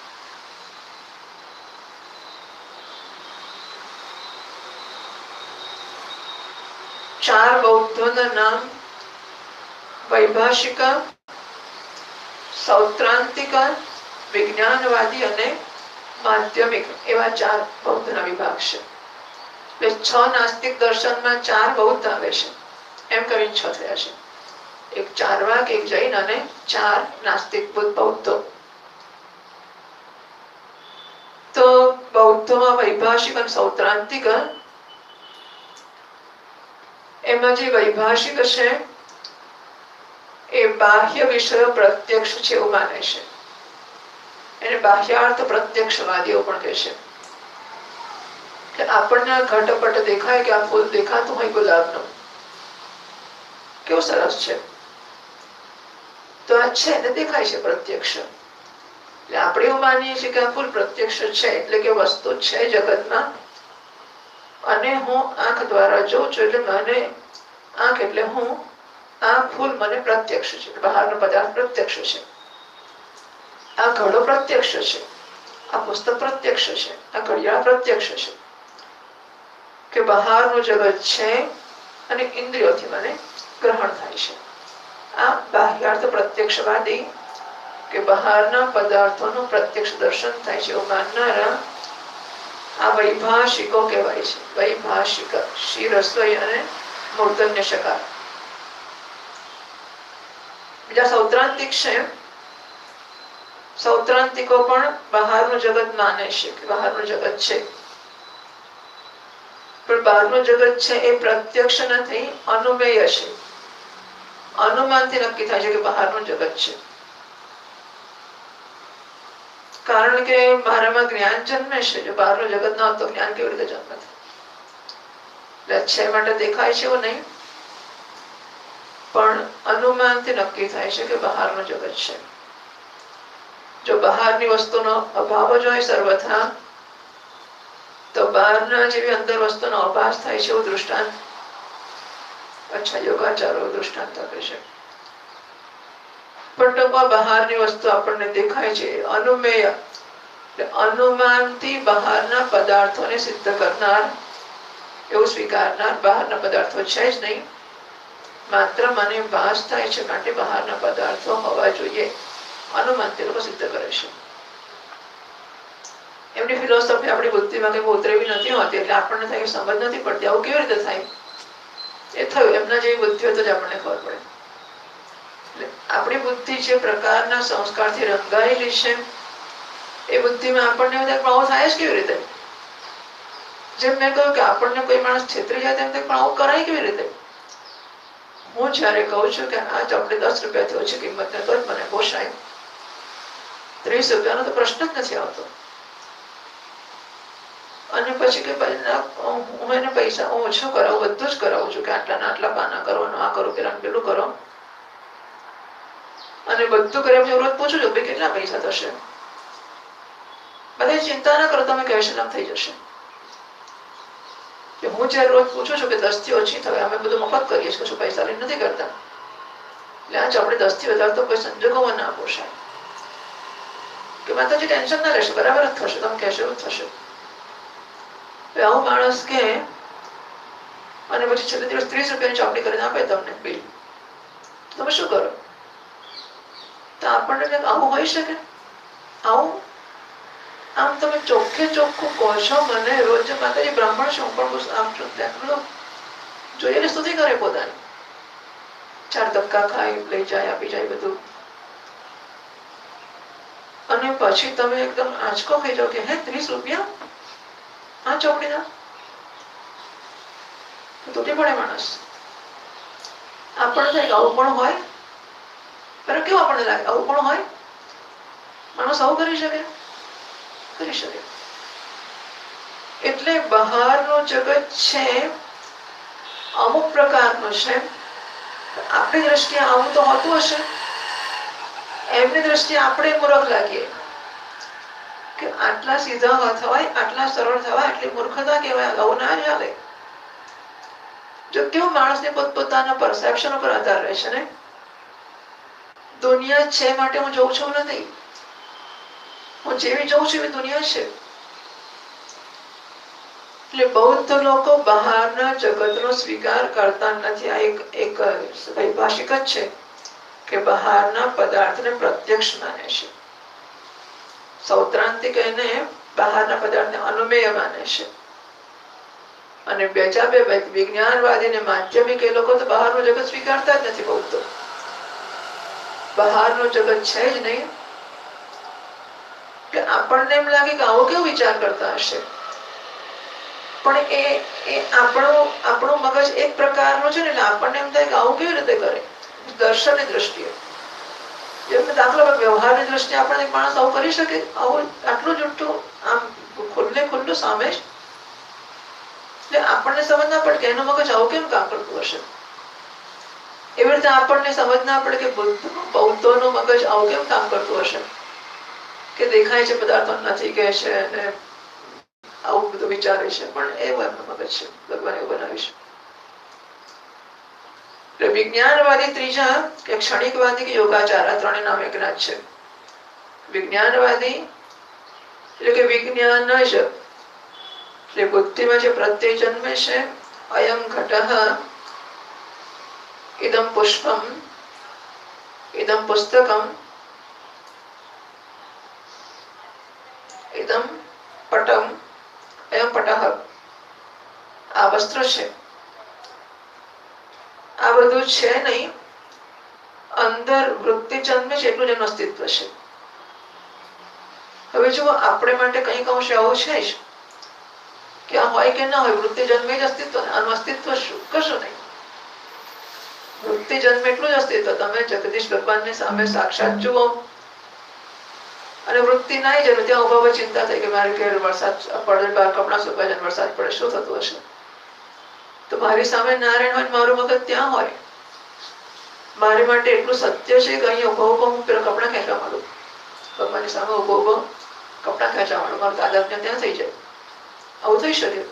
S1: ચાર બૌદ્ધોના નામ વૈભાષિક, સૌત્રાંતિક, વિજ્ઞાનવાદી અને માધ્યમિક, એવા ચાર બૌદ્ધના વિભાગ છે. એટલે છ નાસ્તિક દર્શનમાં ચાર બૌદ્ધ આવે છે, એમ કરીને છ થયા છે. એક ચાર્વાક, એક જૈન અને ચાર નાસ્તિક બૌદ્ધો. તો બૌદ્ધોમાં વૈભાષિક અને સૌત્રાંતિક, એમાં જે વૈભાષિક છે એ બાહ્ય વિષયો પ્રત્યક્ષ છે એવું માને છે. એને બાહ્યાર્થ પ્રત્યક્ષવાદીઓ પણ કહે છે કે આપણને ઘટપટ દેખાય કે આ ફૂલ દેખાતું હોય ગુલાબનું, કેવું સરસ છે, તો આ છે ને દેખાય છે પ્રત્યક્ષ. એટલે આપણે એવું માનીએ છીએ કે આ ફૂલ પ્રત્યક્ષ છે, એટલે કે વસ્તુ છે જગતમાં, અને હું આંખ દ્વારા જોઉં છું, એટલે મને આંખ એટલે હું, આ ફૂલ મને પ્રત્યક્ષ છે, બહારનો પદાર્થ પ્રત્યક્ષ છે, આ ઘડો પ્રત્યક્ષ છે, આ પુસ્તક પ્રત્યક્ષ છે, આ ઘડિયાળ પ્રત્યક્ષ છે, કે બહારનું જગત છે અને ઇન્દ્રિયોથી મને ગ્રહણ થાય છે. આ બાહ્યાર્થ પ્રત્યક્ષવાદી, કે બહારના પદાર્થોનું પ્રત્યક્ષ દર્શન થાય છે એવું માનનારા આ વૈભાષિકો કહેવાય છે. વૈભાષિક શી રસોઈ અને મૂર્ધન્ય શકાર. બીજા સૌત્રાંતિક છે. સૌત્રાંતિકો પણ બહારનું જગત માને છે કે બહારનું જગત છે, પણ બહારનું જગત છે એ પ્રત્યક્ષ નથી, અનુમેય છે. અનુમાનથી નક્કી થાય છે કે બહારનું જગત છે. કારણ કે મારામાં જ્ઞાન જન્મે છે. જો બહારનું જગત ના હોત તો જ્ઞાન કેવી રીતે જન્મે? એટલે છે માટે દેખાય છે એવું નહીં, પણ અનુમાનથી નક્કી થાય છે કે બહારનું જગત છે. જો બહારની વસ્તુનો અભાવ જ હોય સર્વથા, તો બહારના જેવી અંદર વસ્તુનો અભાસ થાય છે એવું દૃષ્ટાંત અચ્છા યોગાચારો દૃષ્ટાંત આપે છે. પણ ટૂંકમાં બહારની વસ્તુ આપણને દેખાય છે અનુમેય, અનુમાનથી બહારના પદાર્થોને સિદ્ધ કરનાર, એવું સ્વીકારનાર. બહારના પદાર્થો છે જ નહીં, માત્ર મને ભાસ થાય છે માટે બહારના પદાર્થો હોવા જોઈએ, અનુમાનથી લોકો સિદ્ધ કરે છે. એમની ફિલોસોફી આપણી બુદ્ધિમાં કઈ ઉતરેવી નથી હોતી, એટલે આપણને થાય સમજ નથી પડતી આવું કેવી રીતે થાય. એ થયું એમના જેવી બુદ્ધિ હોય તો જ આપણને ખબર પડે. આપણી બુદ્ધિ જે પ્રકારના સંસ્કારથી રંગાયેલી છે એ બુદ્ધિમાં આપણને આવું થાય જ કેવી રીતે? જેમ મેં કહ્યું કે આપણને કોઈ માણસ છેતરી જાય તેમ પણ આવું કરાય કેવી રીતે? હું જયારે કહું છું કે આ ચોપડી દસ રૂપિયાથી ઓછી કિંમત ને તો જ મને પોષાય, ત્રીસ રૂપિયાનો તો પ્રશ્ન જ નથી આવતો. અને પછી કે હું એને પૈસા હું ઓછું કરાવું, બધું જ કરાવું છું કે આટલા ને આટલા પાના કરવાનું, આ કરો પેલા પેલું કરો, અને બધું કર્યા પછી રોજ પૂછું છું ભાઈ કેટલા પૈસા થશે? બધા ચિંતા ના કરો, તમે કહેશો થઈ જશે. કે હું જયારે રોજ પૂછું છું કે દસ થી ઓછી થવે, અમે બધું મફત કરીએ છીએ, પૈસા લઈને નથી કરતા, એટલે આ ચોપડી દસ થી વધારે તો કોઈ સંજોગોમાં ના પોષાય. કે માતાજી ટેન્શન ના લેશો, બરાબર જ થશે, તમે કહેશો એવું થશે. આવું માણસ કે અને પછી છેલ્લે દિવસ ત્રીસ રૂપિયાની ચોપડી કરીને આપે તમને બિલ, તમે શું કરો? તો આપણને આવું હોઈ શકે? આવું આમ તમે ચોખ્ખે ચોખ્ખું કહો છો મને, રોજ માતાજી બ્રાહ્મણ છું પણ આમ છું જોઈએ સ્તુતિ કરે પોતાની, ચાર ધક્કા ખાય, લઈ જાય, આપી જાય બધું, અને પછી તમે એકદમ આંચકો ખાઈ જાઓ કે હે ત્રીસ રૂપિયા આ ચોપડીના? તૂટી પડે માણસ. આપણને થાય આવું પણ હોય, પણ કેવું આપણને લાગે આવું પણ હોય? માણસ આવું કરી શકે? કરી શકે. એટલે બહારનું જગત છે અમુક પ્રકારનું છે. આપણી દ્રષ્ટિએ આવું તો હોતું હશે, એમની દ્રષ્ટિએ આપણે મૂર્ખ લાગીએ કે આટલા સીધા થવાય, આટલા સરળ થવાય, આટલી મૂર્ખતા કહેવાય, આવું ના ચાલે. જો કેવું માણસને પોતપોતાના પરસેપ્શન ઉપર આધાર રહેશે ને. દુનિયા છે માટે હું જોઉં છું નથી, હું જેવી જોઉં છું એવી દુનિયા છે. એટલે બૌદ્ધ લોકો બહારના જગતનો સ્વીકાર કરતા નથી. આ એક એક વૈભાષિક જ છે કે બહારના પદાર્થને પ્રત્યક્ષ માને છે. સૌત્રાંતિક એને બહારના પદાર્થને અનુમેય માને છે, અને બીજા બે વિજ્ઞાનવાદી ને માધ્યમિક એ લોકો તો બહારનું જગત સ્વીકારતા જ નથી. બૌદ્ધો બહારનું જગત છે જ નહીં. કે આપણને એમ લાગે કે આવો કેવો વિચાર કરતા હશે, પણ એ એ આપણો આપણું મગજ એક પ્રકારનું છે ને, એટલે આપણને એમ થાય કે આવું કેવી રીતે કરે. દર્શનની દ્રષ્ટિએ જેમ દાખલા પર વ્યવહારની દ્રષ્ટિએ આપણને એક માણસ આવું કરી શકે? આવું આટલું જુઠ્ઠું આમ ખુલ્લે ખુલ્લું સામે જ. એટલે આપણને સમજ ના પડે કે એનું મગજ આવું કેમ કામ કરતું હશે. એવી રીતે આપણને સમજ ના પડે કે બુદ્ધ બૌદ્ધોનું મગજ આવું કેમ કામ કરતું હશે, કે દેખાય છે પદાર્થો નથી કહે છે અને આવું બધું વિચારે છે, પણ એ મગજ છે, ભગવાન એવું બનાવ્યું છે. એટલે વિજ્ઞાનવાદી ત્રીજા કે ક્ષણિકવાદી કે યોગાચાર, આ ત્રણે નામ એકના જ છે. વિજ્ઞાનવાદી એટલે કે વિજ્ઞાન જ, એટલે બુદ્ધિમાં જે પ્રત્યય જન્મે છે, અયમ ઘટઃ, ઇદમ પુષ્પમ, ઇદમ પુસ્તકમ, ઇદમ પટમ, પટાહ, આ વસ્ત્ર છે, આ બધું છે નહીં, અંદર વૃત્તિ જન્મે છે એટલું જ એનું અસ્તિત્વ છે. હવે જો આપણે માટે કંઈક અંશ આવું છે જ કે આ હોય કે ના હોય, વૃત્તિ જન્મે જ અસ્તિત્વ, આનું અસ્તિત્વ શું? કશું નહીં. વૃત્તિ જન્મે એટલું જ અસ્તિત્વ. તમે જગદીશ ભગવાનની સામે સાક્ષાત જુઓ અને વૃત્તિ ના જાય ત્યાં ઉભા ઉભા ચિંતા થઈ કે મારે ઘેર વરસાદ પડે, બહાર કપડા સુકાઈ જાય, વરસાદ પડે, શું થતું હશે? તો મારી સામે નારાયણ હોય, મારું મગજ ત્યાં હોય. મારી માટે એટલું સત્ય છે કે અહીંયા ઉભો ઉભો હું પેલા કપડા ખેંચવા માંડું, ભગવાનની સામે ઉભો ઉભો કપડા ખેંચવા માંડું, મારું તાદાત્મ્ય ત્યાં થઈ જાય. આવું થઈ શકે.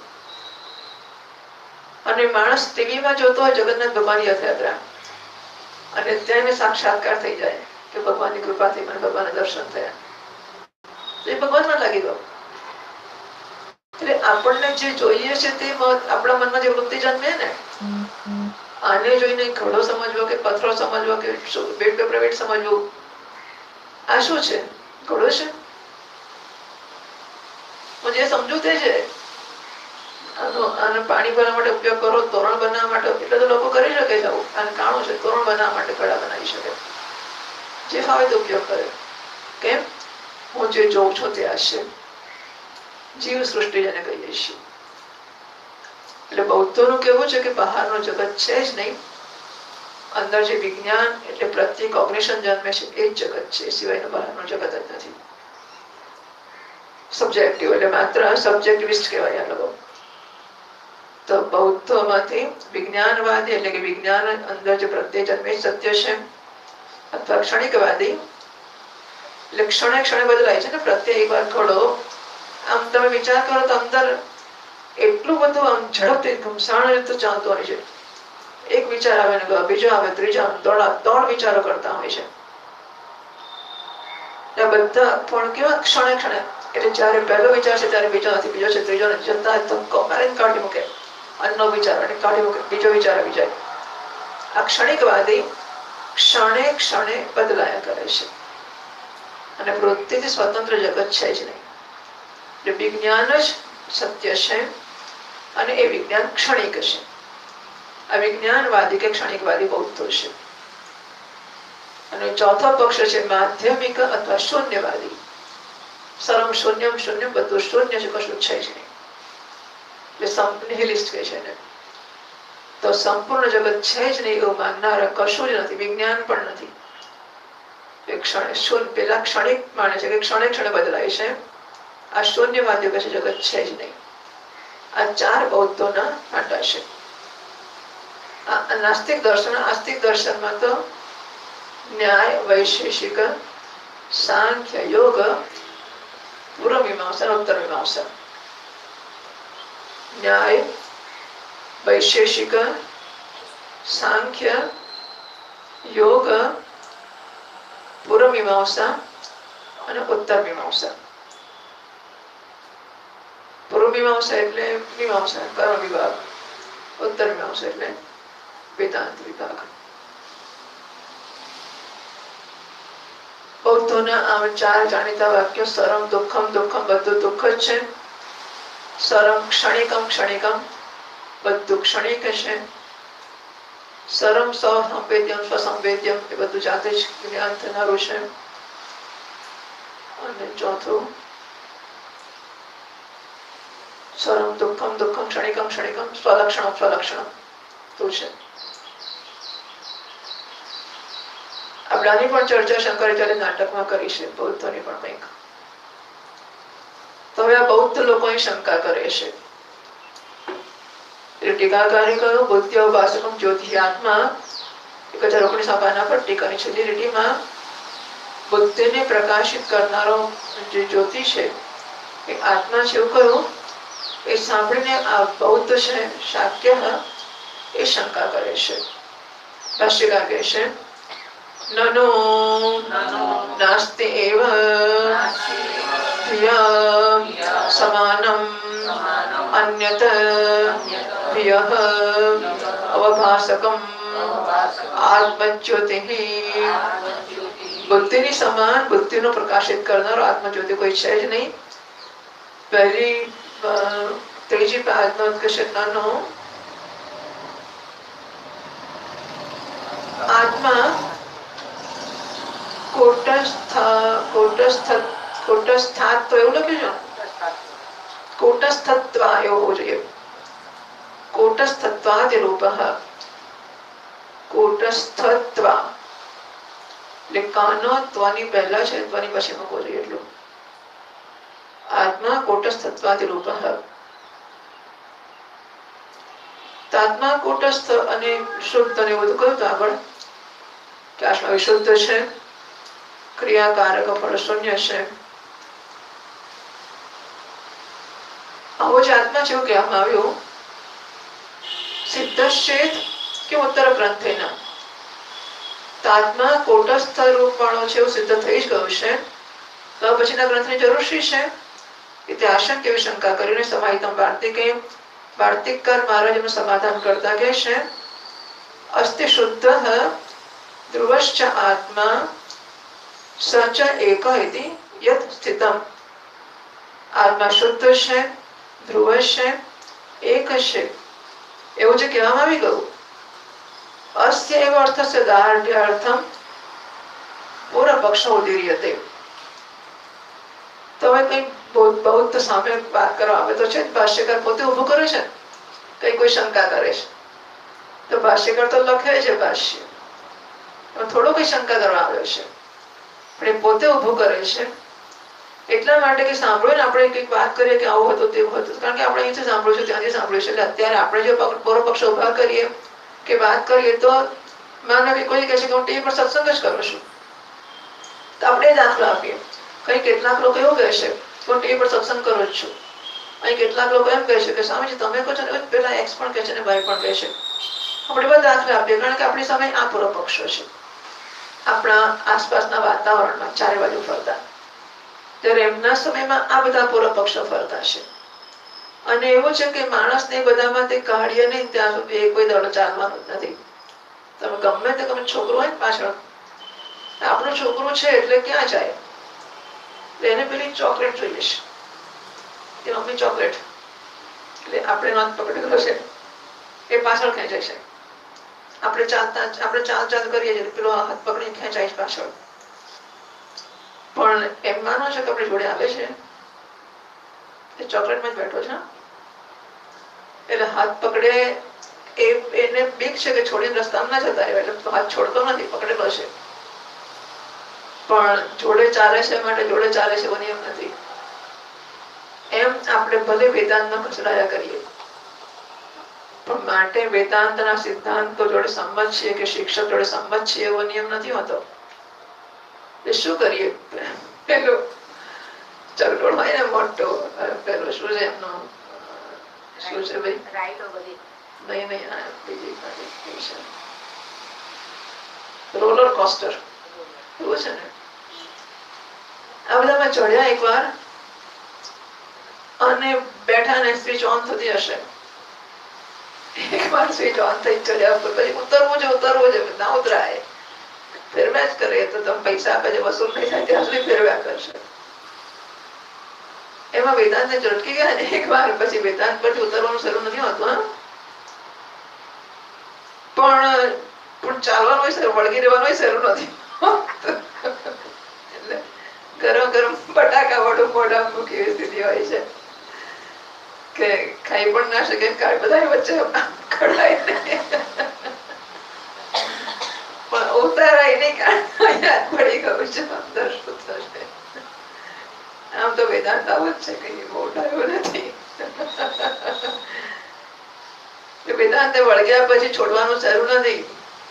S1: અને માણસ ટીવીમાં જોતો હોય જગન્નાથ ભગવાનની રથયાત્રા અને ત્યાં એને સાક્ષાત્કાર થઈ જાય કે ભગવાનની કૃપાથી મને ભગવાનના દર્શન થયા, એ ભગવાનમાં લાગી ગયો. એટલે આપણને જે જોઈએ છે તે આપણા મનમાં જે વૃત્તિ જન્મે ને, આને જોઈને ઘડો સમજવો કે પથ્થરો સમજવો કે બેટ પેપર વેટ સમજવું, આ શું છે? ઘડો છે. હું જે સમજુ તે છે. આનો આનો પાણી ભરવા માટે ઉપયોગ કરો, તોરણ બનાવવા માટે, એટલે તો લોકો કરી શકે છે આવું. આને કાણું છે, તોરણ બનાવવા માટે ઘડા બનાવી શકે, જે ફાવે તો ઉપયોગ કરે. કેમ? હું જે જોઉં છું તે આ છે. જીવ સૃષ્ટિ જેને કહીએ છીએ. એટલે બૌદ્ધોનું કેવું છે કે બહારનું જગત છે જ નહીં, અંદર જે વિજ્ઞાન એટલે પ્રત્યેક કોગ્નિશન જન્મે છે એ જ જગત છે, એ સિવાયનું બહારનું જગત જ નથી. સબ્જેક્ટિવ એટલે માત્ર સબ્જેક્ટિવિસ્ટ કહેવાય આ લોકો. તો બૌદ્ધોમાંથી વિજ્ઞાનવાદી એટલે કે વિજ્ઞાન અંદર જે પ્રત્યે જન્મે સત્ય છે, અથવા ક્ષણિકવાદી એટલે ક્ષણે ક્ષણે બદલાય છે ને. પ્રત્યે એક વાર ઘડો આમ તમે વિચાર કરો તો અંદર એટલું બધું આમ ઝડપથી ઘમસાણ રીતે ચાલતું હોય છે. એક વિચાર આવે ને બીજો આવે, ત્રીજો દોડા ત્રણ વિચારો કરતા હોય છે. બધા પણ કેવા ક્ષણે ક્ષણે, એટલે જયારે પહેલો વિચાર છે ત્યારે બીજો નથી, બીજો છે, ત્રીજો નથી, જતા ધક્કો મારીને કાઢી મૂકે, અન્નો વિચાર અને કાઢી મૂકે, બીજો વિચાર આવી જાય. આ ક્ષણિકવાદી ક્ષણે ક્ષણે બદલાયા કરે છે અને વૃત્તિથી સ્વતંત્ર જગત છે જ નહીં. એટલે વિજ્ઞાન જ સત્ય છે અને એ વિજ્ઞાન ક્ષણિક છે. આ વિજ્ઞાનવાદી કે ક્ષણિકવાદી બૌદ્ધો છે. અને ચોથો પક્ષ છે માધ્યમિક અથવા શૂન્યવાદી. સર્વમ શૂન્યમ શૂન્યમ, બધું શૂન્ય છે, કશું છે જ નહીં. એટલે નિહિલિસ્ટ કહે છે એને. તો સંપૂર્ણ જગત છે જ નહીં એવું માનનારા કશું જ નથી, વિજ્ઞાન પણ નથી. ક્ષણે શૂન્ય પેલા ક્ષણિક માને છે કે ક્ષણે ક્ષણે બદલાય છે. આ શૂન્યવાદીઓ કહે છે જગત છે જ નહીં. આ ચાર બૌદ્ધોના આટા છે. નાસ્તિક દર્શન, આસ્તિક દર્શનમાં તો ન્યાય, વૈશેષિક, સાંખ્ય, યોગ, પૂર્વ મીમાંસા, ઉત્તર મીમાંસા. ન્યાય, વૈશેષિક, સાંખ્ય, યોગ, પૂર્વ મીમાંસા અને ઉત્તર મીમાંસા. પૂર્વ મીમાંસા એટલે મીમાંસા કર્મ વિભાગ, ઉત્તર મીમાંસા એટલે વેદાંત વિભાગ. બૌદ્ધોના આ ચાર જાણીતા વાક્યો સરમ દુઃખમ દુઃખમ, બધું દુઃખ જ છે. સરમ ક્ષણિકમ ક્ષણિકમ, બધું ક્ષણિક છે. સરમ સ્વસંવેદ્યમ સ્વસંવેદ્યમ, એ બધું જાતે જ જ્ઞાન થનારું છે. અને ચોથું સરમ દુઃખમ દુઃખમ ક્ષણિકમ ક્ષણિકમ, સ્વલક્ષણમ સ્વલક્ષણમ તો છે. આપણાની પણ ચર્ચા શંકરાચાર્ય નાટકમાં કરી છે, બૌદ્ધોની પણ કંઈક. તો હવે આ બૌદ્ધ લોકો શંકા કરે છે. ટીકાકારે કહ્યું બુદ્ધ્ય ઉપાસકમ જ્યોતિ આત્મા, એક હજાર ઓગણીસ પાના પર ટીકાની છેલ્લી લીટીમાં બુદ્ધિને પ્રકાશિત કરનારો જે જ્યોતિ છે એ આત્મા છે એવું કહ્યું. એ સાંભળીને આ બૌદ્ધ છે શાક્ય એ શંકા કરે છે. ભાષ્યકાર કહે છે નનો નાસ્તિ એવ સમાનમ અન્યત પ્રિયઃ અવભાસકમ આત્મજ્યોતિઃ. બુદ્ધિની સમાન બુદ્ધિનો પ્રકાશિત કરનારો આત્મજ્યોતિ કોઈ છે જ નહીં. પહેલી ત્રીજી પાદનો ઉત્કર્ષ નાનો આત્મા કોટસ્થ કોટસ્થ કોટસ્થાત તો એવું લખ્યું છે કોટસ્થત્વા એવું હોવું જોઈએ કોટસ્થત્વાદિ રૂપઃ કોટસ્થત્વા એટલે કાનો ત્વાની પહેલા છે ત્વાની પછી મૂકવો જોઈએ એટલું આત્મા કોટસ્થત્વાદિ રૂપઃ આત્મા કોટસ્થ અને શુદ્ધ અને બધું કહ્યું તો આગળ કે આત્મા વિશુદ્ધ છે ક્રિયાકારક ફળ શૂન્ય છે આવો જે આત્મા છે એવું કહેવામાં આવ્યું સિદ્ધશ્ચેત કે ઉત્તર ગ્રંથેના આત્મા કોટસ્થ રૂપવાળો છે એવું સિદ્ધ થઈ જ ગયું છે તો પછીના ગ્રંથની જરૂર શી છે એટલે આશંક એવી શંકા કરીને સમાહિતમ વાર્તિકે વાર્તિકકાર મહારાજ એનું સમાધાન કરતા કહે છે અસ્તિ શુદ્ધ ધ્રુવશ્ચ આત્મા સચ એક ઇતિ યત સ્થિતમ આત્મા શુદ્ધ છે ધ્રુવ છે એક છે એવું જે કહેવામાં આવી ગયું અસ્ય એવ અર્થસ્ય દાર્ઢ્યાર્થમ પૂર્વ પક્ષ ઉદીર્યતે તો હવે કઈ બૌદ્ધ સામે વાત કરવા આવે તો છે ભાષ્યકાર પોતે ઉભું કરે છે કઈ કોઈ શંકા કરે છે તો ભાષ્યકાર તો લખે છે ભાષ્ય થોડો કઈ શંકા કરવા આવ્યો છે પણ એ પોતે ઉભું કરે છે એટલા માટે કે સાંભળ્યું ને આપણે કઈક વાત કરીએ કે આવું હતું તેવું હતું કારણ કે આપણે અહીંથી સાંભળ્યું છે ત્યાંથી સાંભળ્યું છે એટલે અત્યારે આપણે જો પૂર્વ પક્ષ ઉભા કરીએ કે વાત કરીએ તો માનો કે કોઈ કહે છે કે હું ટીવી પર સત્સંગ જ કરું છું તો આપણે દાખલો આપીએ કઈ કેટલાક લોકો એવું કહે છે હું ટીવી પર સત્સંગ કરું જ છું અહીં કેટલાક લોકો એમ કહે છે કે સ્વામીજી તમે કહો છો ને પેલા એક્સ પણ કહે છે ને ભાઈ પણ કહે છે આપણે બધા દાખલા આપીએ કારણ કે આપણી સામે આ પૂર્વ પક્ષો છે આપણા આસપાસના વાતાવરણમાં ચારે બાજુ ફરતા ત્યારે એમના સમયમાં આ બધા પૂર્વ પક્ષો ફરતા છે અને એવું છે કે માણસને બધામાંથી કાઢીએ નહીં ત્યાં સુધી એ કોઈ દળ ચાલવાનું જ નથી તમે ગમે તે તમે છોકરો હોય પાછળ આપણું છોકરું છે એટલે ક્યાં જાય એને પેલી ચોકલેટ જોઈએ છે કે મમ્મી ચોકલેટ એટલે આપણે હાથ પકડેલો છે એ પાછળ ખેંચાય છે આપણે ચાલતા આપણે ચાલ ચાલ કરીએ છીએ પેલો હાથ પકડીને ખેંચાય છે પાછળ પણ એમ માનો છે કે આપણી જોડે આવે છે એ ચોકલેટમાં જ બેઠો છે એટલે હાથ પકડે એ એને બીક છે કે છોડીને રસ્તામાં ના જતા રહે એટલે હાથ છોડતો નથી પકડેલો છે પણ જોડે ચાલે છે માટે જોડે ચાલે છે એવો નિયમ નથી એમ આપણે ભલે વેદાંતમાં કચડાયા કરીએ પણ માટે વેદાંતના સિદ્ધાંતો જોડે સંમત છીએ કે શિક્ષક જોડે સંમત છીએ એવો નિયમ નથી હોતો એ શું કરીએ પેલો ચકડોળ હોય ને મોટો પેલો શું છે એમનો શું છે ભાઈ નહીં નહીં બીજી રોલર કોસ્ટર એવું છે ને આ બધામાં ચડ્યા એક વાર અને બેઠા ને સ્વિચ ઓન થતી હશે એક વાર સ્વિચ ઓન થઈ ચડ્યા પછી ઉતરવું છે ઉતરવું છે ના ઉતરાય ફેરવ્યા જ કરે તો તમે પૈસા આપે છે વસૂલ નહીં થાય ત્યાં સુધી ફેરવ્યા કરશે એમાં વેદાંત ને ઝટકી ગયા ને એક વાર પછી વેદાંત પરથી ઉતરવાનું શરૂ નથી હોતું હા પણ પણ ચાલવાનું શરૂ વળગી રહેવાનું શરૂ નથી એટલે ગરમ ગરમ બટાકા વડું મોઢા મૂકી એવી સ્થિતિ હોય છે કે ખાઈ પણ ના શકે બધા વચ્ચે ખડાય પણ ઉતારાય નહીં કારણ પડી ગયું છે અંદર શું થશે આમ તો વેદાંત આવું જ છે કઈ મોટાયું નથી વેદાંત વળગ્યા પછી છોડવાનું શરૂ નથી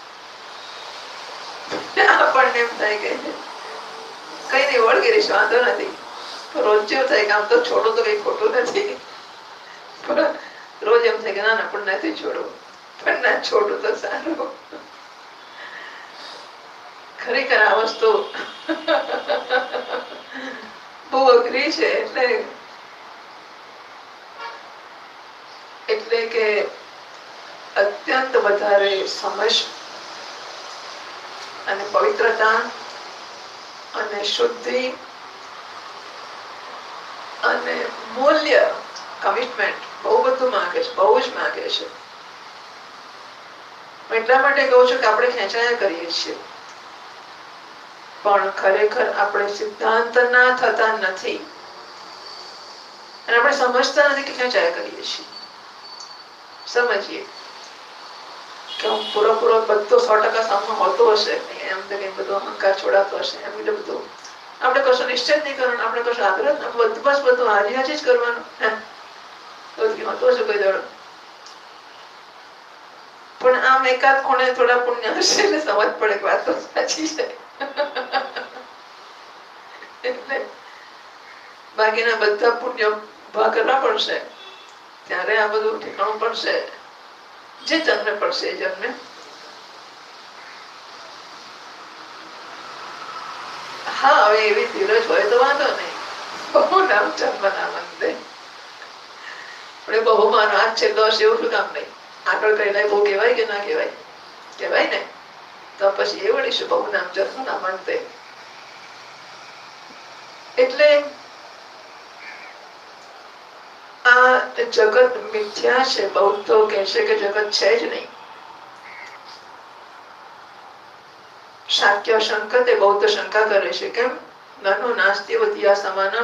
S1: આપણને એમ થાય કે કઈ નઈ વળગી રહીશ વાંધો નથી રોજ જેવું થાય કે આમ તો છોડું તો કઈ ખોટું નથી પણ રોજ એમ થાય કે ના ના પણ નથી છોડવું પણ ના છોડું તો સારું ખરેખર આ વસ્તુ બહુ અઘરી છે એટલે એટલે કે અત્યંત વધારે સમજ અને પવિત્રતા અને શુદ્ધિ અને મૂલ્ય કમિટમેન્ટ બહુ બધું માંગે છે, બહુ જ માંગે છે. એટલા માટે કહું છું કે આપણે ખેંચાયા કરીએ છીએ, પણ ખરેખર આપણે સિદ્ધાંતના થતા નથી અને આપણે સમજતા નથી કે ખેંચાયા કરીએ છીએ. સમજીએ કે હું પૂરેપૂરો બધો સો ટકા સામનો હોતો હશે, એમ તો કઈ બધો અહંકાર છોડાતો હશે, એમ એટલે બધું આપણે કશું નિશ્ચય જ નહીં કરવાનું, આપણે કશું આગ્રહ બધું બસ બધું હાજી હાજી જ કરવાનું. હોતો હશે કોઈ દાડો, પણ આમ એકાદ ખૂણે થોડા પુણ્ય હશે એટલે સમજ પડે કે વાત તો સાચી છે. એટલે બાકીના બધા પુણ્ય ઉભા કરવા પડશે, ત્યારે આ બધું ઠેકાણું પડશે. જે જન્મે પડશે એ જન્મે. હા, હવે એવી ધીરજ હોય તો વાંધો નહીં. બહુ નામ જન્મ ના મંદે પણ બહુ માનો આજ છેલ્લો હશે એવું શું કામ નહીં? આગળ કહેલાય બહુ કહેવાય કે ના કહેવાય? કહેવાય ને. તો પછી એ વળીશું બહુ નામ જન્મ ના મંદે. એટલે આ જગત મિથ્યા છે. બૌદ્ધો કહેશે કે જગત છે જ નહીં. શાક્ય શંકતે બૌદ્ધ શંકા કરે છે, કેમ? નનો નાસ્તિ વધિયા સમાનમ.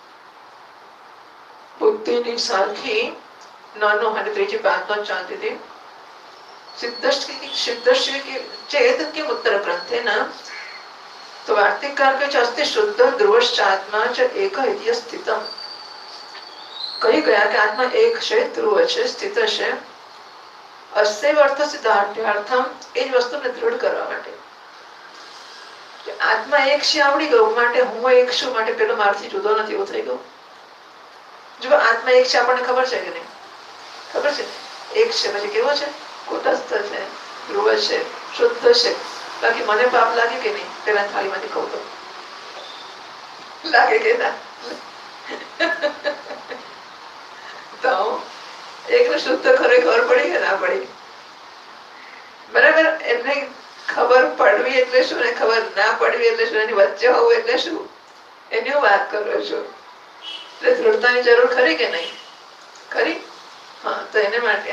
S1: બુદ્ધિની સારખી નાનો અને ત્રીજી પાંચનો ચાલતી હતી. સિદ્ધશ્રી ચેત કે ઉત્તર ગ્રંથેના તો વાર્તિકકાર કે અસ્તિ શુદ્ધ ધ્રુવશ્ચ આત્મા ચ એક ઇતિ સ્થિતમ. કહી ગયા કે આત્મા એક છે, ધ્રુવ છે, સ્થિત છે. અસ્યૈવ અર્થ સિદ્ધાર્થાર્થમ, એ જ વસ્તુને દૃઢ કરવા માટે. આત્મા એક છે આવડી ગયું, માટે હું એક છું, માટે પેલો મારથી જુદો નથી એવું થઈ ગયું. જો આત્મા એક છે આપણને ખબર છે કે નહીં? ખબર છે. એક છે પછી કેવો છે? કુટસ્થ છે, ધ્રુવ છે, શુદ્ધ છે. બાકી મને પાપ લાગે કે નહીં? પેલા થાળીમાંથી કહું તો લાગે કે ના? તો એકને શુદ્ધ ખરે ખબર પડી કે ના પડી? બરાબર. એમને ખબર પડવી એટલે શું ને ખબર ના પડવી એટલે શું, એની વચ્ચે હોવું એટલે શું, એની હું વાત કરું છું. એટલે દૃઢતાની જરૂર ખરી કે નહીં? ખરી. હા, તો એને માટે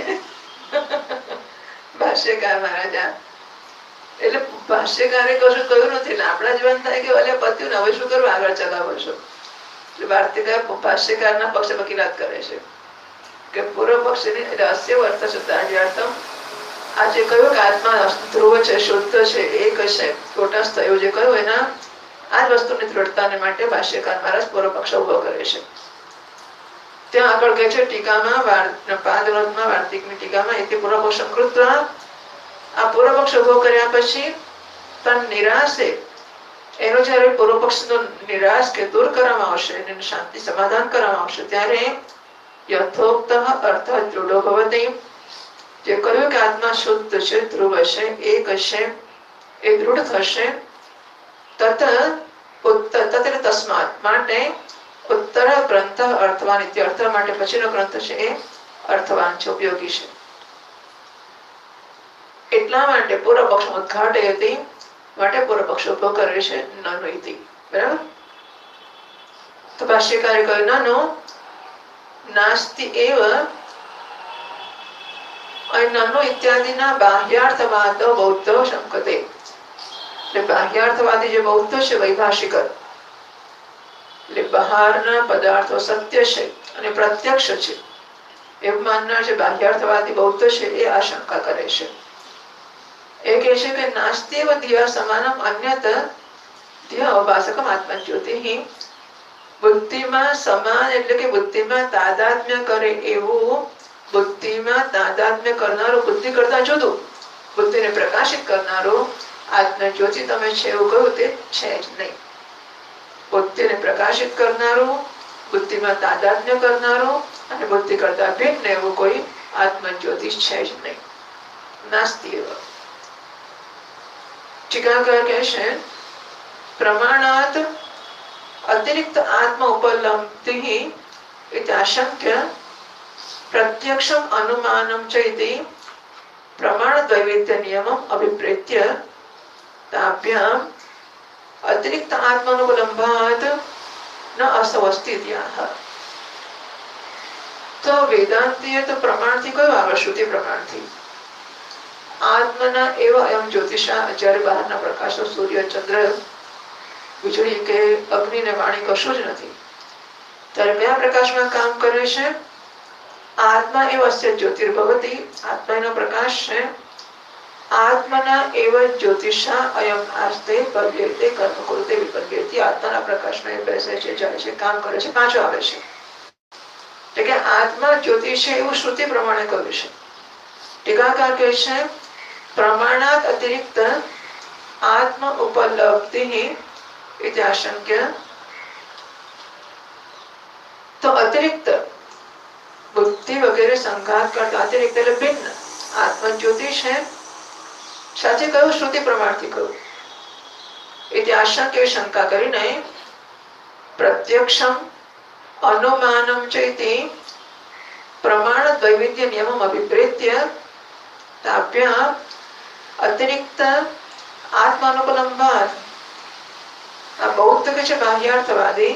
S1: ભાષ્યકાર મહારાજા એટલે ભાષ્યકારે કશું કહ્યું નથી. આપણા જીવન થાય કે ભલે પત્યું ને હવે શું કરવું, આગળ ચલાવો છો. એટલે વાર્તિકાર ભાષ્યકારના પક્ષે વકીલાત કરે છે કે પૂર્વ પક્ષની એટલે અસ્ય અર્થ શુદ્ધાર્થમ. આ જે કહ્યું કે આત્મા ધ્રુવ છે, શુદ્ધ છે, એક છે, તટસ્થ એવું જે કહ્યું એના આ જ વસ્તુની દૃઢતાને માટે ભાષ્યકાર મહારાજ પૂર્વ પક્ષ ઉભો કરે છે. ત્યાં આગળ કહે છે ટીકામાં, પાદવૃતમાં વાર્તિકની ટીકામાં એથી પૂર્વ પક્ષ કૃત્વા. આ પૂર્વ પક્ષ ઉભો કર્યા પછી તન નિરાશે, એનો જયારે પૂર્વ પક્ષનો નિરાશ કે દૂર કરવામાં આવશે, એને શાંતિ સમાધાન કરવામાં આવશે, ત્યારે યથોક્ત અર્થ દૃઢો ભવતિ. જે કહ્યું કે આત્મા શુદ્ધ છે, ધ્રુવ છે, એક છે, એ દૃઢ થશે. તત ઉત્તર તસ્માત માટે ઉત્તર ગ્રંથ અર્થવાન ઇત્યર્થ, માટે પછીનો ગ્રંથ છે એ અર્થવાન છે, ઉપયોગી છે. એટલા માટે પૂર્વ પક્ષ ઉદ્ઘાટે હતી, માટે પૂર્વ પક્ષ ઉભો કરે છે નનો ઇતિ. બરાબર. તો ભાષ્યકારે કહ્યું નનો નાસ્તિ એવ નનો ઇત્યાદિના બાહ્યાર્થવાદ બૌદ્ધ શંકતે. એટલે બાહ્યાર્થવાદી જે બૌદ્ધ છે વૈભાષિક, એટલે બહારના પદાર્થો સત્ય છે અને પ્રત્યક્ષ છે એવું માનનાર જે બાહ્યાર્થવાદી બૌદ્ધ છે એ આ શંકા કરે છે. એ કહે છે કે નાસ્તિવ ધ્યેય સમાનમ અન્યત ધ્યેય અવભાસકમ આત્મજ્યોતિ. બુદ્ધિમાં સમાન એટલે કે બુદ્ધિમાં તાદાત્મ્ય કરે એવું, બુદ્ધિમાં તાદાત્મ્ય કરનારું, બુદ્ધિ કરતા જુદું, બુદ્ધિને પ્રકાશિત કરનારું આત્મજ્યોતિ તમે છે એવું કહ્યું તે છે જ નહીં. બુદ્ધિને પ્રકાશિત કરનારું, બુદ્ધિમાં તાદાત્મ્ય કરનારું અને બુદ્ધિ કરતા ભિન્ન એવું કોઈ આત્મજ્યોતિ છે જ નહીં. નાસ્તિ એવ. ટીકાકાર કહે છે પ્રમાણાત અતિરિક્ત આત્મ ઉપલબ્ધિ આશંક્ય પ્રત્યક્ષમ અનુમાનમ ચૈતિ પ્રમાણ દ્વૈવિધ્ય નિયમમ અભિપ્રેત્ય તાભ્યામ અતિરિક્ત આત્માનુપલંભાત ન અસવસ્તિત્યાહ. તો વેદાંતીએ તો પ્રમાણથી કયું આવે? શ્રુતિ પ્રમાણથી. આત્મના એવા એમ જ્યોતિષા જ્યારે બહારના પ્રકાશો સૂર્ય ચંદ્ર વીજળી કે અગ્નિ ને વાણી કશું જ નથી ત્યારે કયા પ્રકાશમાં કામ કરે છે? આત્મા એવ અસ્ય જ્યોતિર્ભવતી, આત્મા એનો પ્રકાશ છે. આત્મના એવ જ્યોતિષા અયમ આસ્તે પર્યતે કર્મ કુરુતે વિપર્યતે. આત્માના પ્રકાશમાં એ બેસે છે, જાય છે, કામ કરે છે, પાછો આવે છે. એટલે કે આત્મા જ્યોતિષ છે એવું શ્રુતિ પ્રમાણે કહ્યું છે. ટીકાકાર કહે છે પ્રમાણાત અતિરિક્ત આત્મ ઉપલબ્ધિ ઇત્યાશંક્ય. તો અતિરિક્ત બુદ્ધિ વગેરે સંઘાત કરતા અતિરિક્ત એટલે ભિન્ન આત્મ જ્યોતિ છે સાથે કયું? શ્રુતિ પ્રમાણથી કહ્યું. ઇત્યાશંક્ય શંકા કરીને પ્રત્યક્ષમ અનુમાનમ ચૈતિ પ્રમાણ દ્વૈવિધ્ય નિયમમ અભિપ્રેત્ય તાભ્યા અતિરિક્ત આત્માનુપલંભાત. આ બૌદ્ધ કે છે બાહ્યાર્થવાદી,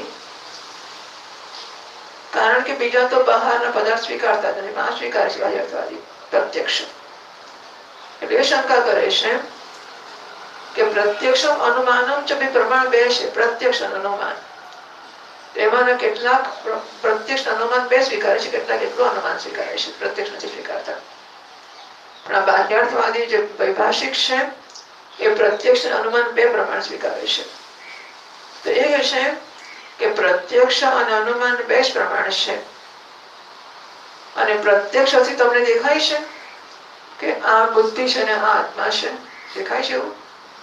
S1: કારણ કે બીજા તો બહારના પદાર્થ સ્વીકારતા નથી, આ સ્વીકારે છે બાહ્યાર્થવાદી પ્રત્યક્ષ. એટલે શંકા કરે છે કે પ્રત્યક્ષ અનુમાનમ ચ બે પ્રમાણ બે છે. પ્રત્યક્ષ અનુમાન એમાંના કેટલાક પ્રત્યક્ષ અનુમાન બે સ્વીકારે છે, કેટલાક એટલું અનુમાન સ્વીકારે છે, પ્રત્યક્ષ નથી સ્વીકારતા. પણ આ બાહ્યાર્થવાદી જે વૈભાષિક છે એ પ્રત્યક્ષ અનુમાન બે પ્રમાણ સ્વીકારે છે. તો એ છે કે પ્રત્યક્ષ અને અનુમાન બે જ પ્રમાણ છે. અને પ્રત્યક્ષથી તમને દેખાય છે કે આ બુદ્ધિ છે ને આ આત્મા છે? દેખાય છે એવું?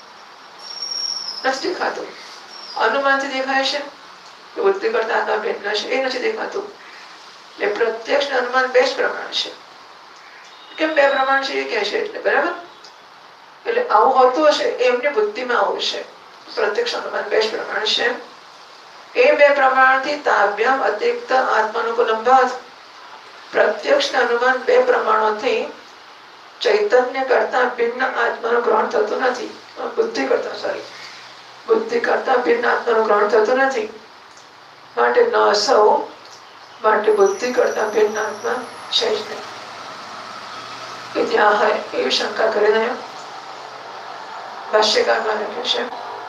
S1: નથી દેખાતું. અનુમાનથી દેખાય છે કે બુદ્ધિ કરતા આત્મા ભિન્ન છે, એ નથી દેખાતું. એટલે પ્રત્યક્ષ અનુમાન બે જ પ્રમાણ છે. કેમ બે પ્રમાણ છે એ કહે છે એટલે બરાબર. એટલે આવું હોતું હશે એમની બુદ્ધિમાં આવું છે. પ્રત્યક્ષ અનુમાન બે જ પ્રમાણ છે. એ બે પ્રમાણથી તાભ્યામ અતિરિક્ત આત્માનુકૂલંભાત. પ્રત્યક્ષ અનુમાન બે પ્રમાણોથી ચૈતન્ય કરતા ભિન્ન આત્માનું ગ્રહણ થતું નથી. બુદ્ધિ કરતા સોરી બુદ્ધિ કરતા ભિન્ન આત્માનું ગ્રહણ થતું નથી. માટે ન સૌ માટે બુદ્ધિ કરતા ભિન્ન આત્મા છે જ નહીં. કે ત્યાં હોય એવી શંકા કરીને ભાષ્યકારમાં લખ્યું છે.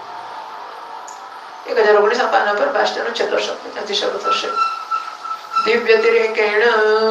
S1: એક હજાર ઓગણીસ પાના પર ભાષ્યનો છેલ્લો શબ્દ ત્યાંથી શરૂ થશે. દિવ્યતિરેકેણ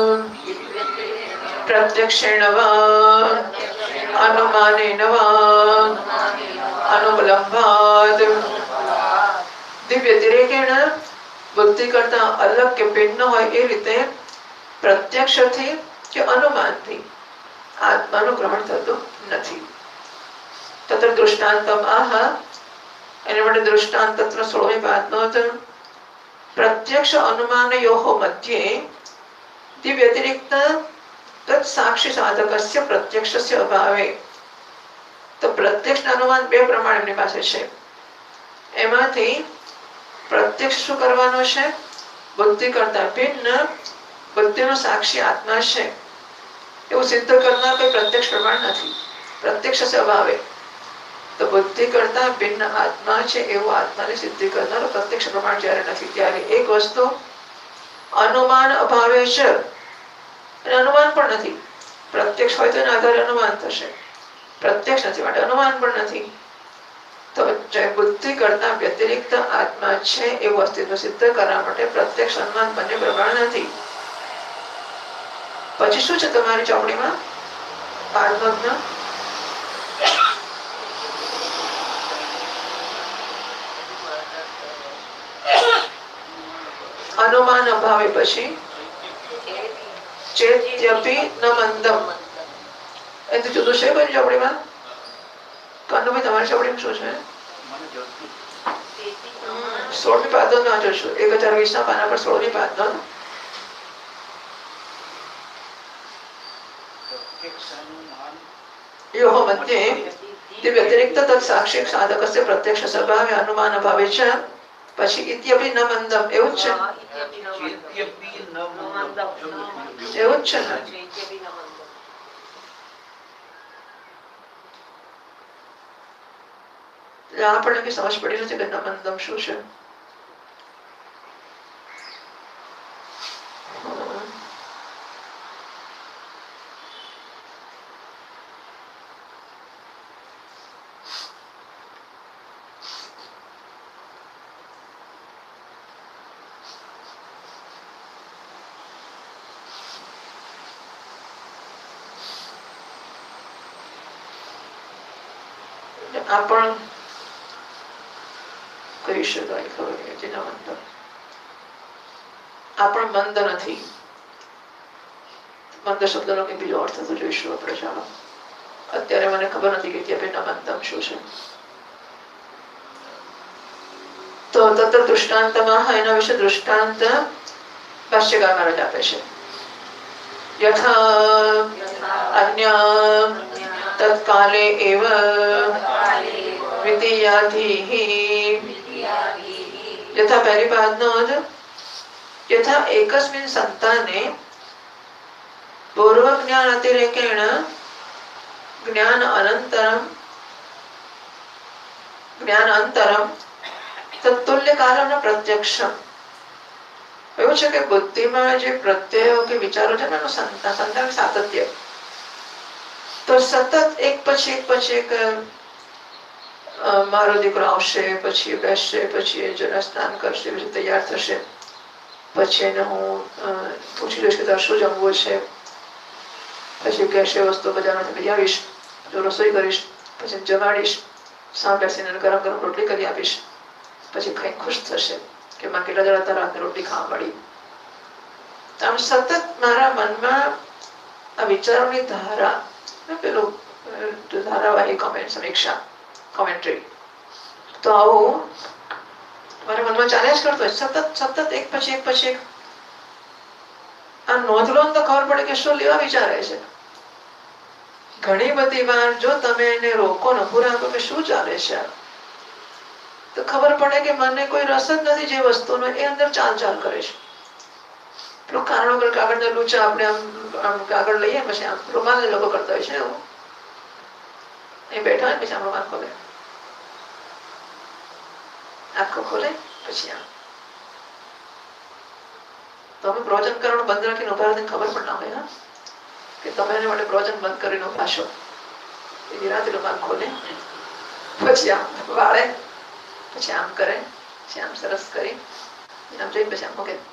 S1: પ્રત્યક્ષેણ વા અનુમાનેન વા અનુપલંભાત. દિવ્યતિરેકેણ બુદ્ધિ કરતા અલગ કે ભિન્ન હોય એ રીતે પ્રત્યક્ષથી કે અનુમાનથી આત્માનું ગ્રહણ થતું નથી. તત્ર દૃષ્ટાંતમ આહ. એના માટે દૃષ્ટાંત તત્ર સોળમી પાદનો પ્રત્યક્ષ અનુમાનયોઃ મધ્યે દિવ્યતિરિક્ત તત્ સાક્ષી સાધકસ્ય પ્રત્યક્ષસ્ય અભાવે. તો પ્રત્યક્ષ અનુમાન બે પ્રમાણ એમની પાસે છે. એમાંથી પ્રત્યક્ષ શું કરવાનો છે? બુદ્ધિ કરતા ભિન્ન બુદ્ધિનો સાક્ષી આત્મા છે એવું સિદ્ધ કરનાર કોઈ પ્રત્યક્ષ પ્રમાણ નથી. પ્રત્યક્ષ અભાવે તો બુદ્ધિ કરતા ભિન્ન આત્મા છે એવું આત્માની સિદ્ધિ કરનાર પ્રત્યક્ષ પ્રમાણ જ્યારે નથી ત્યારે એક વસ્તુ અનુમાન અભાવે છે અને અનુમાન પણ નથી. પ્રત્યક્ષ હોય તો એના આધારે અનુમાન થશે, પ્રત્યક્ષ નથી માટે અનુમાન પણ નથી. તો બુદ્ધિ કરતા વ્યતિરિક્ત આત્મા છે એવું અસ્તિત્વ સિદ્ધ કરવા માટે પ્રત્યક્ષ અનુમાન બંને પ્રમાણ નથી. પછી શું છે તમારી ચોપડીમાં પાદમગ્ન? અનુમાન અભાવે પછી ચેત્યપી ન મંદમ. એ તો જુદું છે કોઈ ચોપડીમાં? કાનુભાઈ તમારી ચોપડીમાં શું છે? સોળમી પાદો ના જોશું. એક હજાર વીસ ના પાના પર સોળમી પાદો યોહ મધ્યે વ્યતિરિક્ત તત્ સાક્ષી સાધકસ્ય પ્રત્યક્ષ સ્વભાવે અનુમાન અભાવે છે. પછી ઇત્યપી ન મંદમ એવું જ છે. એવું જ છે ને? આપણને કઈ સમજ પડી નથી કે ન મંદમ શું છે. આ પણ કહી શકાય, ખબર નહીં જેના મંદ, આ પણ મંદ નથી. મંદ શબ્દનો કંઈ બીજો અર્થ તો જોઈશું આપણે. ચાલો, અત્યારે મને ખબર નથી કે ત્યાં મંદમ શું છે. તો તત્ર દૃષ્ટાંતમાં એના વિશે દૃષ્ટાંત ભાષ્યકાર મહારાજ આપે છે. યથા અન્ય તત્કાલે એવ દ્વિતીયાધિ, યથા પહેલી બાદ નોંધ, યથા એકસ્મિન સંતાને પૂર્વ જ્ઞાન અતિરેકેણ જ્ઞાન અનંતરમ જ્ઞાન અંતરમ તત્તુલ્ય કારમ પ્રત્યક્ષમ. એવું છે કે બુદ્ધિમાં જે પ્રત્યયો કે વિચારો છે એનું સંતાન સંતાન સાતત્ય, તો સતત એક પછી એક પછી એક મારો દીકરો આવશે, પછી બેસશે, પછી જરા સ્નાન કરશે, પછી તૈયાર થશે, પછી એને હું પૂછી લઈશ કે તારે શું જમવું છે, પછી કહેશે વસ્તુ બજારમાંથી લઈ આવીશ, જો રસોઈ કરીશ, પછી જમાડીશ, સામે બેસીને ગરમ ગરમ રોટલી કરી આપીશ, પછી ખાઈ ખુશ થશે કે માં કેટલા જણા રાતની રોટલી ખાવા મળી. આમ સતત મારા મનમાં આ વિચારોની ધારા, પેલું ધારાવાહી કોમેન્ટ સમીક્ષા કોમેન્ટ્રી, તો આવું મારા મનમાં ચાલ્યા જ કરતો હોય સતત સતત એક પછી એક પછી એક. આ નોંધ લો તો ખબર પડે કે શું લેવા વિચારે છે. ઘણી બધી વાર જો તમે એને રોકો ન પૂરા કે શું ચાલે છે તો ખબર પડે કે મને કોઈ રસ જ નથી જે વસ્તુનો, એ અંદર ચાલ ચાલ કરે છે. પેલું કારણો પર કાગળના લૂચા આપણે આમ આમ કાગળ લઈએ પછી આમ રૂમાલ લોકો કરતા હોય છે એવું, એ બેઠા હોય પછી આમ રૂમાલ ખોલે, આંખો ખોલે પછી આમ. તો અમે પ્રવચન કરવાનું બંધ રાખીને ઉભા રાખીને ખબર પણ ના હોય હા કે તમે એને માટે પ્રવચન બંધ કરીને ઉભા છો. એ નિરાંતે રૂમાલ ખોલે પછી આમ વાળે, પછી આમ કરે, પછી આમ સરસ કરી આમ જોઈ પછી આમ મૂકે,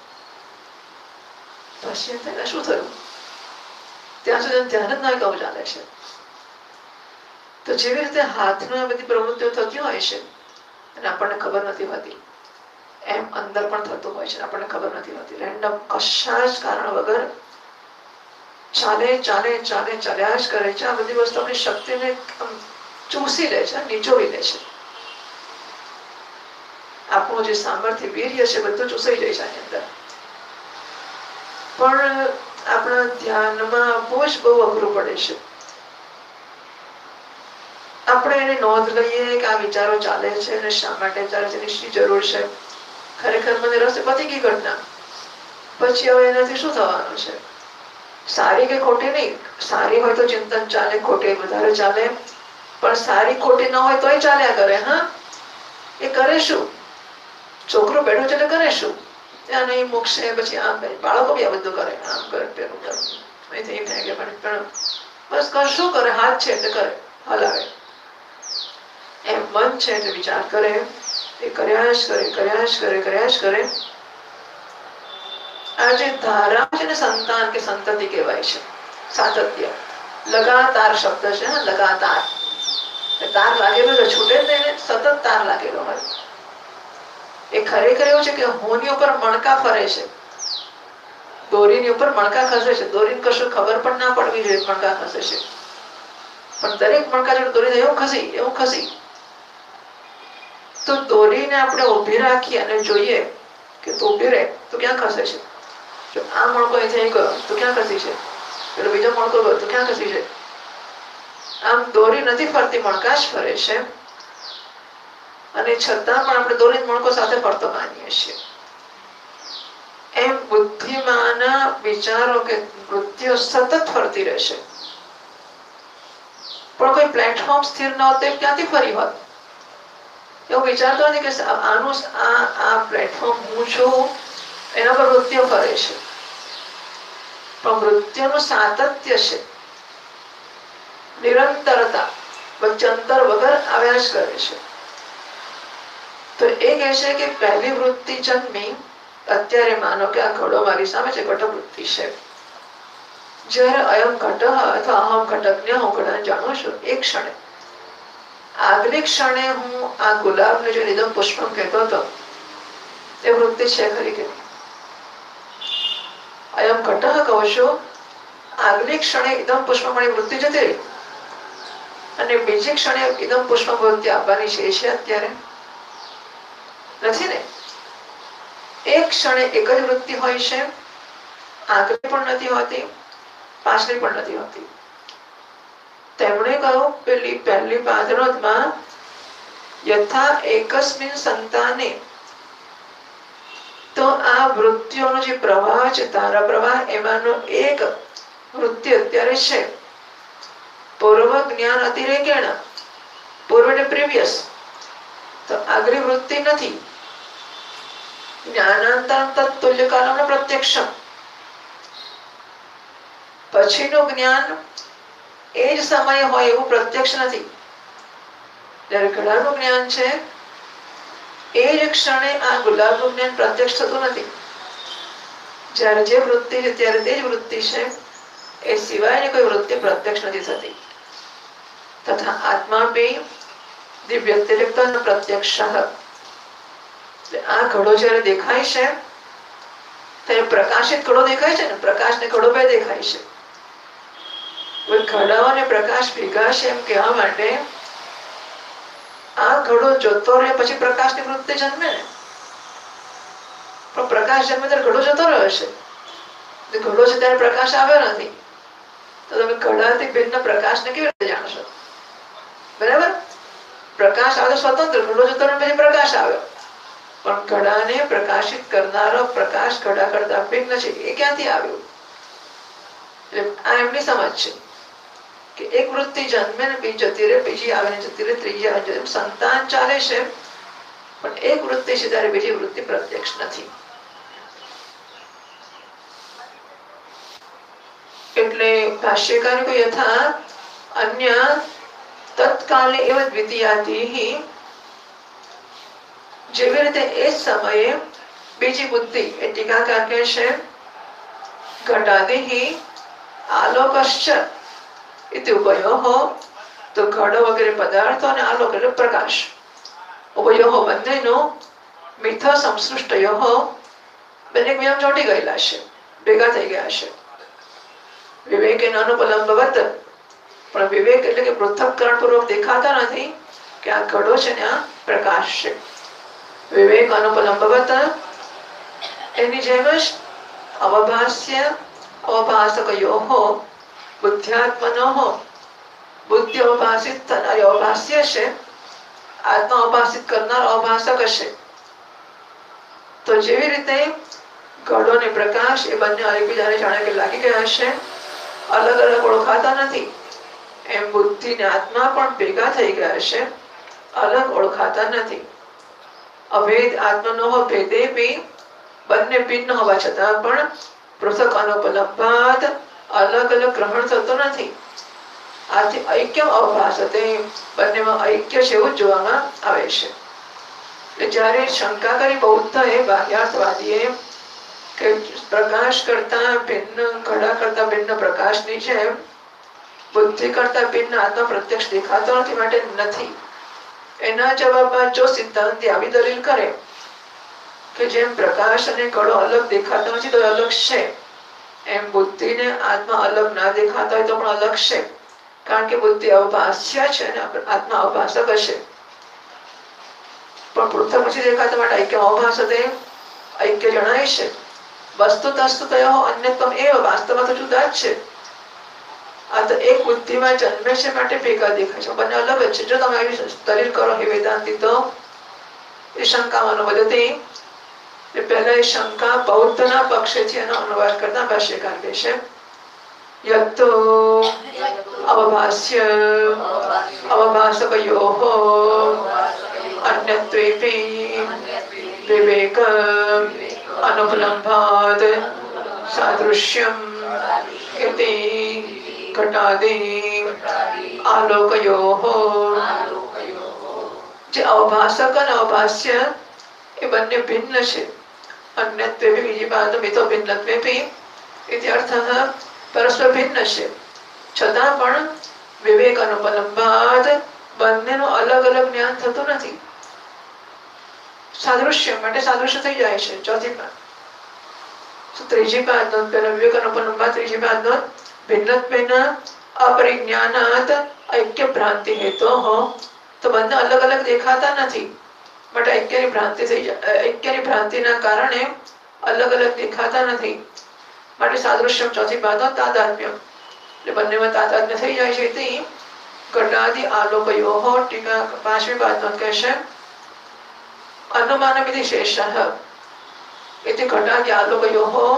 S1: પછી તેને શું થયું ત્યાં સુધી ધ્યાન જ ના કહું ચાલે છે. તો જેવી રીતે હાથમાં બધી પ્રવૃત્તિઓ થતી હોય છે અને આપણને ખબર નથી હોતી, એમ અંદર પણ થતું હોય છે, આપણને ખબર નથી હોતી. રેન્ડમ કશા જ કારણ વગર ચાલે ચાલે ચાલે ચાલ્યા જ કરે છે. આ બધી વસ્તુ આપણી શક્તિને ચૂસી લે છે, નીચોવી લે છે. આપણું જે સામર્થ્ય વીર્ય છે બધું ચૂસાઈ જાય છે આની અંદર. પણ આપણા ધ્યાનમાં બહુ જ બહુ અઘરું પડે છે. આપણે એને નોંધ લઈએ કે આ વિચારો ચાલે છે અને શા માટે ચાલે છે, એની શી જરૂર છે. ખરેખર મને રસ્તે પતી ગઈ ઘટના, પછી હવે એનાથી શું થવાનું છે. સારી કે ખોટી નહીં, સારી હોય તો ચિંતન ચાલે, ખોટી વધારે ચાલે, પણ સારી ખોટી ન હોય તોય ચાલ્યા કરે. હા, એ કરે શું? છોકરો બેઠો છે એટલે કરે શું? ત્યાં નહીં મૂકશે, પછી આમ કરે. બાળકો બી આ બધું કરે, આમ કરે, પેલું કરે, અહીંથી ફેંકે, પણ બસ કર શું કરે, હાથ છે એટલે કરે, હલાવે. એમ મન છે એટલે વિચાર કરે, એ કર્યા જ કરે, કર્યા જ કરે, કર્યા જ કરે. આ જે ધારા છે ને સંતાન કે સંતતિ કહેવાય છે, સાતત્ય, લગાતાર શબ્દ છે ને, લગાતાર. તાર લાગેલો છે, છૂટે જ નહીં, સતત તાર લાગેલો હોય. એ ખરેખર એવું છે કે હોની ઉપર મણકા ફરે છે, દોરીની ઉપર મણકા ખસે છે. દોરીને કશું ખબર પણ ના પડવી જોઈએ મણકા ખસે છે, પણ દરેક મણકા જોડે દોરીને એવું ખસી એવું ખસી. તો દોરીને આપણે ઉભી રાખી અને જોઈએ કે તું ઉભી રહે તો ક્યાં ખસે છે. જો આ મણકો અહીંથી ગયો તો ક્યાં ખસી છે, પેલો બીજો મણકો ગયો તો ક્યાં ખસી છે. આમ દોરી નથી ફરતી, મણકા જ ફરે છે. અને છતાં પણ આપણે દોરી મણકો સાથે ફરતો માનીએ છીએ. એમ બુદ્ધિમાન વિચારો કે વૃત્તિઓ સતત ફરતી રહેશે, પણ કોઈ પ્લેટફોર્મ સ્થિર ન હોત ક્યાંથી ફરી હોત. એવું વિચારતો નથી કે આનું આ આ પ્લેટફોર્મ હું છું, એના પર વૃત્તિઓ ફરે છે, પણ વૃત્તિઓનું સાતત્ય છે, નિરંતરતા, વચ્ચે અંતર વગર આવ્યા જ કરે છે. તો એ કહે છે કે પહેલી વૃત્તિ જન્મી, અત્યારે માનો કે આ ઘડો મારી સામે છે, ઘટ વૃત્તિ છે. જયારે અયમ ઘટ અથવા અહમ ઘટક ને હું ઘટાને જાણું છું, એક ક્ષણે આગલી ક્ષણે હું આ ગુલાબને જો નિદમ પુષ્પમ કહેતો હતો એ વૃત્તિ છે ખરી કે અયમ ઘટઃ કહો છો આગલી ક્ષણે ઇદમ પુષ્પમણી વૃત્તિ જતી રહી અને બીજી ક્ષણે ઇદમ પુષ્પમ વૃત્તિ આપવાની છે છે અત્યારે નથી ને એક ક્ષણે એક જ વૃત્તિ હોય છે આગળ પણ નથી હોતી પાછળ પણ નથી હોતી તેમણે કહ્યું પેલી પહેલી પાદરોદમાં યથા એકસ્મિન સંતાને તો આ વૃત્તિઓનો જે પ્રવાહ છે તારા પ્રવાહ એમાંનો એક વૃત્તિ અત્યારે છે પૂર્વ જ્ઞાન અતિરેકેણ પૂર્વ એટલે પ્રીવિયસ તો આગલી વૃત્તિ નથી જ્ઞાનાંતર તુલ્યકાલમ પ્રત્યક્ષમ પછીનું જ્ઞાન એ જ સમય હોય એવું પ્રત્યક્ષ નથી જ્યારે ઘડાનું જ્ઞાન છે એ જ ક્ષણે આ ગુલાબનું જ્ઞાન પ્રત્યક્ષ થતું નથી જ્યારે જે વૃત્તિ છે ત્યારે તે જ વૃત્તિ છે એ સિવાયની કોઈ વૃત્તિ પ્રત્યક્ષ નથી થતી તથા આત્મા બી દિવ્યતિરિક્ત પ્રત્યક્ષ આ ઘડો જયારે દેખાય છે ત્યારે પ્રકાશિત ઘડો દેખાય છે ને પ્રકાશ ને ઘડો બે દેખાય છે ઘડાઓ અને પ્રકાશ ભેગા છે એમ કહેવા માટે આ ઘડો જતો રહે પછી પ્રકાશ ની વૃત્તિ જન્મે ને પણ પ્રકાશ જન્મે ત્યારે ઘડો જતો રહ્યો છે ઘડો છે ત્યારે પ્રકાશ આવ્યો નથી તો તમે ઘડાથી ભિન્ન પ્રકાશ ને કેવી રીતે જાણશો બરાબર પ્રકાશ આવે સ્વતંત્ર ઘડો જતો રહે પછી પ્રકાશ આવ્યો પણ ઘડાને પ્રકાશિત કરનારો પ્રકાશ ઘડા કરતા ભિન્ન છે એ ક્યાંથી આવ્યું એટલે આ એમની સમજ છે કે એક વૃત્તિ જન્મે ને બીજી જતી રહે બીજી આવે ને જતી રહે ત્રીજી આવે જતી સંતાન ચાલે છે પણ એક વૃત્તિ છે ત્યારે બીજી વૃત્તિ પ્રત્યક્ષ નથી એટલે ભાષ્યકાર કો યથા અન્ય તત્કાલે એવ દ્વિતીયાથી જેવી રીતે એ સમયે બીજી બુદ્ધિ એ ટીકાકાર કહે છે ઘટાદિ આલોકશ્ચ ઇતિ ઉભયોઃ તો ઘડો વગેરે પદાર્થો અને આલોક એટલે પ્રકાશ ઉભયોઃ બંનેનો મિથ સંસૃષ્ટયોઃ બંને એકબીજા ચોંટી ગયેલા છે ભેગા થઈ ગયા છે વિવેક એનો અનુપલંબવત પણ વિવેક એટલે કે પૃથક્કરણ પૂર્વક દેખાતા નથી કે આ ઘડો છે ને આ પ્રકાશ છે વિવેક અનુપલંબવત એની જેમ જ અવભાસ્ય અવભાસકયોઃ બુદ્ધ્યાત્મનોઃ બુદ્ધિ અવભાસિત થનારી અવભાસ્ય છે આત્મા અવભાસિત કરનાર અવભાસક છે તો જેવી રીતે ઘડો ને પ્રકાશ એ બંને એકબીજાને જાણે કે લાગી ગયા છે અલગ અલગ ઓળખાતા નથી એમ બુદ્ધિ ને આત્મા પણ ભેગા થઈ ગયા છે અલગ ઓળખાતા નથી અભેદ આત્મનો ભેદે બી બંને ભિન્ન હોવા છતાં પણ પૃથક અનુપલબ્ધાત અલગ અલગ ગ્રહણ થતો નથી આથી ઐક્ય અવભાસતે બંનેમાં ઐક્ય છે એવું જોવામાં આવે છે જ્યારે શંકા કરી બૌદ્ધએ બાહ્યાર્થવાદીએ કે પ્રકાશ કરતા ભિન્ન ઘડા કરતા ભિન્ન પ્રકાશની જેમ બુદ્ધિ કરતા ભિન્ન આત્મા પ્રત્યક્ષ દેખાતો નથી માટે નથી એના જવાબમાં જો સિદ્ધાંતિ આવી દલીલ કરે કે જેમ પ્રકાશ અને ઘડો અલગ દેખાતો નથી તો અલગ છે એમ બુદ્ધિ ને આત્મા અલગ ના દેખાતા હોય તો પણ અલગ છે કારણ કે બુદ્ધિ અવભાસ્ય છે અને આત્મા અવભાસક હશે પણ પૃથક પછી દેખાતા માટે ઐક્ય અવભાસતે ઐક્ય જણાય છે વસ્તુ તસ્તુ તયો અન્યત્વમ એવ વાસ્તવમાં તો જુદા જ છે આ તો એક બુદ્ધિમાં જન્મે છે માટે ભેગા દેખાય છે બંને અલગ જ છે જો તમે આવી દલીલ કરો હે વેદાંતિ તો એ શંકામાં વધતી પહેલા એ શંકા બૌદ્ધના પક્ષેથી એનો અનુવાદ કરતા ભાષ્યકાર કહે છે યત્તો અવભાસ્ય અવભાસકયોઃ અન્યત્વેપી વિવેક અનુપલંભાત સાદૃશ્યમ ઇતિ ઘટાદિ આલોકયોઃ જે અવભાસક અને અવભાસ્ય એ બંને ભિન્ન છે અન્યત્વે બીજી બાજુ મિતો ભિન્નત્વે ઇતિ અર્થઃ પરસ્પર ભિન્ન છે છતાં પણ વિવેક અનુપલંબાદ બંનેનું અલગ અલગ જ્ઞાન થતું નથી. સાદૃશ્ય માટે સાદૃશ્ય થઈ જાય છે. ચોથી પાંચ ત્રીજી પાંચ નોંધ પેલા વિવેકાનંદ ત્રીજી પાંચ નોંધ ભિન્નત્વેન અપરિજ્ઞાનાત ઐક્ય ભ્રાંતિ હેતો હો. તો બંને અલગ અલગ દેખાતા નથી માટે ઐક્યની ભ્રાંતિ થઈ જાય. ઐક્યની ભ્રાંતિના કારણે અલગ અલગ દેખાતા નથી માટે સાદૃશ્ય. ચોથી બાદ તાદાત્મ્ય એટલે બંનેમાં તાદાત્મ્ય થઈ જાય છે. તે ઘટાદિ આલોકયો ટીકા પાંચમી બાદ નોંધ કહેશે અનુમાનમિતિ શેષઃ इति घटादि आलोकयोः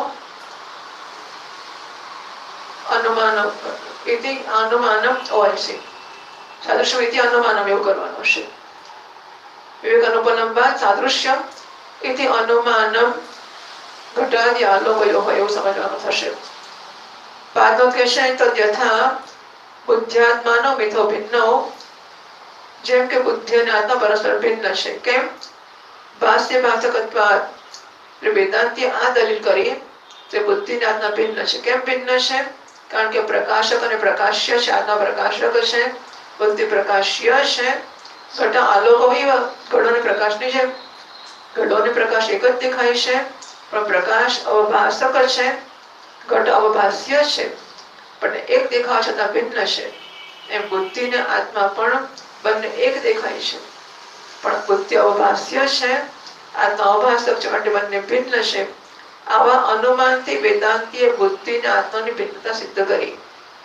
S1: अनुमानम इति अनुमानम ओएसी सादृश्यम इति अनुमानम એવું કરવાનું છે. વિવેકાનુપન્નમ બાદ સાદૃશ્યમ इति अनुमानम ઘટાદિ આલોકયોः એવું સમજવાનું થશે. પાદો કહેશે તો યથા બુદ્ધ્યાત્માનો મિથો ભિન્નો જેમ કે બુદ્ધિ અને આત્મા પરસ્પર ભિન્ન છે. કેમ? ભાષ્ય ભાષકત્વાદ વેદાંતિ આ દલીલ કરી તે બુદ્ધિ ને આત્મા ભિન્ન છે. કેમ ભિન્ન છે? કારણ કે પ્રકાશક અને પ્રકાશ્ય છે. આત્મા પ્રકાશક છે, બુદ્ધિ પ્રકાશ્ય છે. ઘટ આલોકો ઘડો ને પ્રકાશની જેમ ઘડો ને પ્રકાશ એક જ દેખાય છે, પણ પ્રકાશ અવભાષક છે, ઘટ અવભાષ્ય છે, પણ એક દેખાવા છતાં ભિન્ન છે. એમ બુદ્ધિ ને આત્મા પણ બંને એક દેખાય છે, પણ બુદ્ધિ અવભાષ્ય છે, આત્મા અવભાષક છે, માટે બંને ભિન્ન છે. આવા અનુમાનથી વેદાંતિએ બુદ્ધિ અને આત્માની ભિન્નતા સિદ્ધ કરી.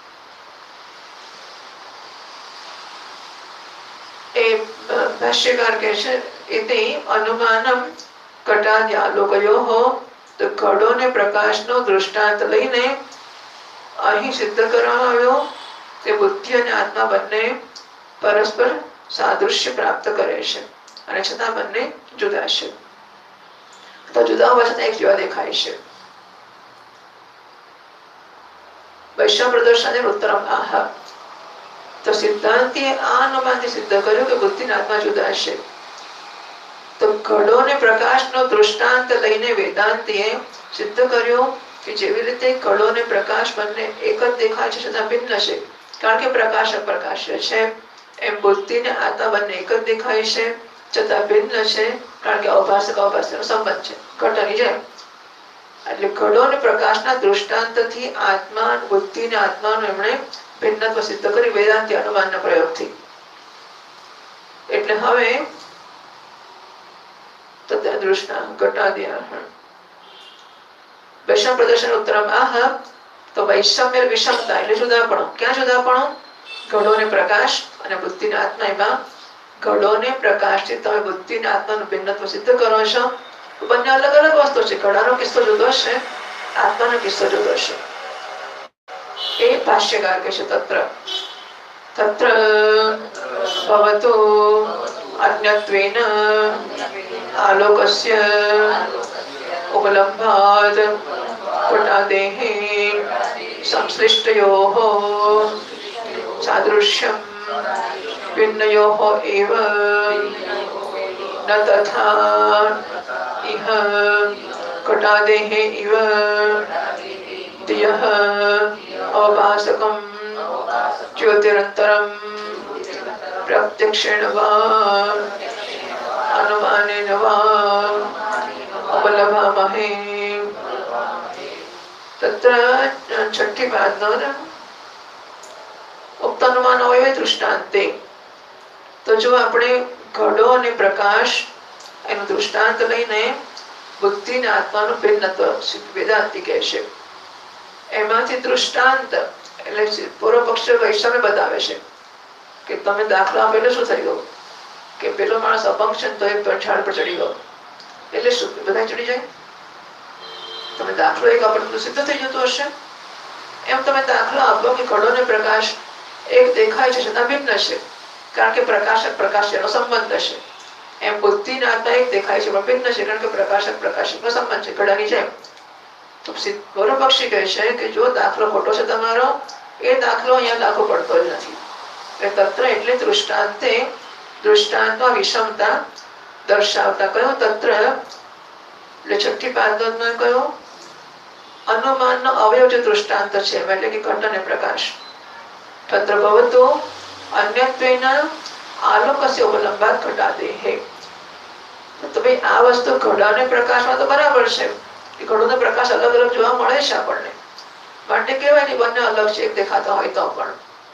S1: એ ભાષ્યકાર કહે છે એતે અનુમાનમ ઘટાદિ આલોકયોઃ. તો ઘડો ને પ્રકાશનો દૃષ્ટાંત લઈને અહીં સિદ્ધ કરવામાં આવ્યો તે બુદ્ધિ અને આત્મા બંને પરસ્પર સાદૃશ્ય પ્રાપ્ત કરે છે અને છતાં બંને જુદા છે. તો જુદા હોવા છતાં એક જેવા દેખાય છે. વૈષ્ણવ પ્રદર્શન ઉત્તરમ આહ. તો સિદ્ધાંતિએ આ અનુમાનથી સિદ્ધ કર્યું કે બુદ્ધિ અને આત્મા જુદા છે. તો ઘડો ને પ્રકાશનો દૃષ્ટાંત લઈને વેદાંતિએ સિદ્ધ કર્યો કે જેવી રીતે ઘડો ને પ્રકાશ બંને એક જ દેખાય છે છતાં ભિન્ન છે, કારણ કે પ્રકાશક પ્રકાશ્ય છે, એમ બુદ્ધિ ને આત્મા બંને એક જ દેખાય છે છતાં ભિન્ન છે, કારણ કે અવભાષક અવભાષકનો સંબંધ છે ઘટની જેમ. એટલે ઘડો ને પ્રકાશના દૃષ્ટાંતથી આત્મા બુદ્ધિ ને આત્માનું એમણે ભિન્નત્વ સિદ્ધ કરી વેદાંતિ અનુમાનના પ્રયોગથી. એટલે હવે દૃષ્ટાંત ઘટાદિ વૈષમ પ્રદર્શન ઉત્તરમ આહ. તો વૈષમ્ય વિષમતા એટલે જુદાપણું. ક્યાં જુદાપણું? ઘડો ને પ્રકાશ અને બુદ્ધિ ને આત્મા. એમાં ઘડો ને પ્રકાશથી તમે બુદ્ધિ ને આત્માનું ભિન્નત્વ સિદ્ધ કરો છો. બંને અલગ અલગ વસ્તુ છે. ઘડાનો કિસ્સો જુદો છે, આત્માનો કિસ્સો જુદો છે. એ ભાષ્યકાર કહે છે તત્ર તત્ર ભવતુ અન્યત્વેન આલોકસ્ય ઉપલબ્ધાદ ઘટાદેઃ સંશ્લિષ્ટયોઃ સાદૃશ્યમ ભિન્નયોઃ એવ ન તથા ઇહ ઘટાદેઃ ઇવ ધિયઃ અવભાસકમ જ્યોતિરંતરમ પ્રત્યક્ષેણ વા અનુમાનેન વા ઉપલભામહે. તત્ર છઠ્ઠી બાદનો ઉક્ત અનુમાન હોય દૃષ્ટાંતે. તો જો આપણે ઘડો અને પ્રકાશ એનું દૃષ્ટાંત લઈને બુદ્ધિ અને આત્માનું ભિન્નત્વ વેદાંતિ કહે છે. એમાંથી દૃષ્ટાંત એટલે પૂર્વ પક્ષ વૈષ્ણવ બતાવે છે કે તમે દાખલો આપેલો શું થઈ ગયો કે પેલો માણસ અપંગ છે તો એ ઝાડ પર ચડી ગયો, એટલે શું બધા ચડી જાય? તમે દાખલો એક આપણને સિદ્ધ થઈ જતો હશે. એમ તમે દાખલો આપો કે ઘડો ને પ્રકાશ એક દેખાય છે છતાં ભિન્ન છે, કારણ કે પ્રકાશક પ્રકાશ્યનો સંબંધ છે. એમ બુદ્ધિ ના આત્મા એક દેખાય છે પણ ભિન્ન છે, કારણ કે પ્રકાશક પ્રકાશનો સંબંધ છે ઘડાની જેમ. તો પૂર્વ પક્ષી કહે છે કે જો દાખલો ખોટો છે તમારો, એ દાખલો અહીંયા લાગુ પડતો જ નથી. તત્ર એટલે દૃષ્ટાંતે દૃષ્ટાંતમાં વિષમતા દર્શાવતા કયો તત્ર એટલે છઠ્ઠી પાદમાં કયો અનુમાનનો અવયવ જે દૃષ્ટાંત છે એટલે કે ઘટ અને પ્રકાશ. તત્ર ભવતો અન્યત્વેન आलोकस्य उपलंबात् घटादेः। तो भाई आ वस्तु घड़ा ने प्रकाश में तो बराबर है कि घड़ो ने प्रकाश अलग अलग જોવા મળે છે આપણને માટે કહેવાય નહીં બંને અલગ છે એક દેખાતા હોય તો પણ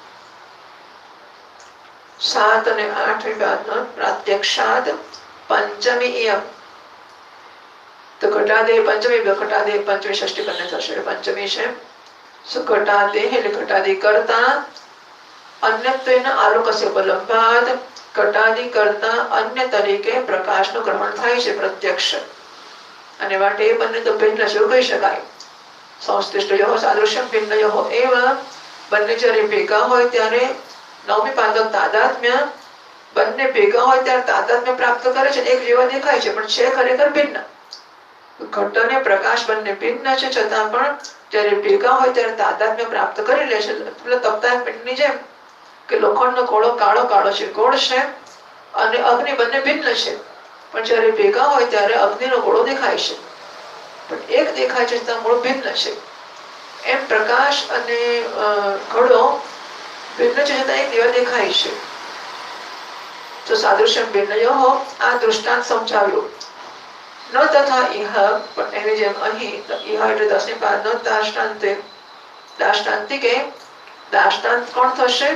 S1: सात અને આઠ વિભાગનો પ્રત્યક્ષાદ પંચમી એમ તો ઘટાદે પંચમી ઘટાદે પંચમી ષષ્ઠી બંને થશે પંચમી છે સુ ઘટાદે એટલે ઘટાદી કરતા અન્યત્વેન આલોકસ્ય ઉપલંબાદ ઘટાદી કરતા અન્ય તરીકે પ્રકાશનું ગ્રહણ થાય છે પ્રત્યક્ષ અને માટે એ બંને તો ભિન્ન છે એવું કહી શકાય સંશ્લિષ્ટયો સાદૃશ્યમ ભિન્નયો એવા બંને જ્યારે ભેગા હોય ત્યારે નવમી પાદક તાદાત્મ્ય બંને ભેગા હોય ત્યારે તાદાત્મ્ય પ્રાપ્ત કરે છે એક જેવા દેખાય છે પણ છે ખરેખર ભિન્ન ઘટ અને પ્રકાશ બંને ભિન્ન છે છતાં પણ જ્યારે ભેગા હોય ત્યારે તાદાત્મ્ય પ્રાપ્ત કરી લે છે એટલે તપતા મિનિટની જેમ કે લોખંડનો ગોળો કાળો કાળો છે ગોળ છે અને અગ્નિ બંને ભિન્ન છે પણ જ્યારે ભેગા હોય ત્યારે અગ્નિનો ગોળો દેખાય છે પણ એક દેખાય છે છતાં મૂળ ભિન્ન છે એમ પ્રકાશ અને ઘડો ભિન્ન છે છતાં એક દેવા દેખાય છે તો સાદૃશ્યમ ભિન્નયોઃ આ દૃષ્ટાંત સમજાવ્યું ન તથા ઇહ પણ એની જેમ અહીં ઇહ એટલે દસમી પાદ ન દાષ્ટાંતે દાષ્ટાંતિકે દાષ્ટાંત કોણ થશે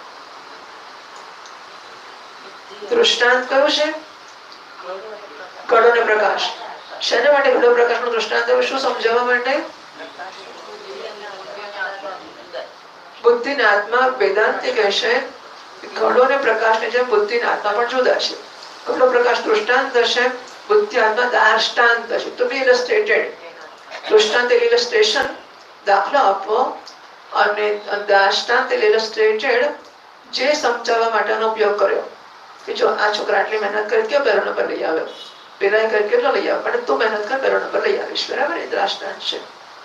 S1: દૃષ્ટાંત કયું છે ઘડો ને પ્રકાશ શેના માટે ઘડો પ્રકાશ નું દૃષ્ટાંત શું સમજાવવા માટે बुद्धि ने आत्मा वेदांति कहशे घड़ो ने प्रकाश ने जेम बुद्धि ने आत्मा पण जुदा छे घड़ो प्रकाश दृष्टांत छे बुद्धि आत्मा दाष्टांत छे टू बी इलस्ट्रेटेड दृष्टांत इलस्ट्रेशन दाखलो आपो અને દાષ્ટાંત ઇલસ્ટ્રેટેડ જે સમજાવવા માટેનો ઉપયોગ કર્યો કે જો આ છોકરા આટલી મહેનત કરી કે પહેલો નંબર લઈ આવ્યો પેલા કરી કેટલો લઈ આવ્યો પણ તું મહેનત કર પહેલો નંબર લઈ આવીશ બરાબર એ દાષ્ટાંત છે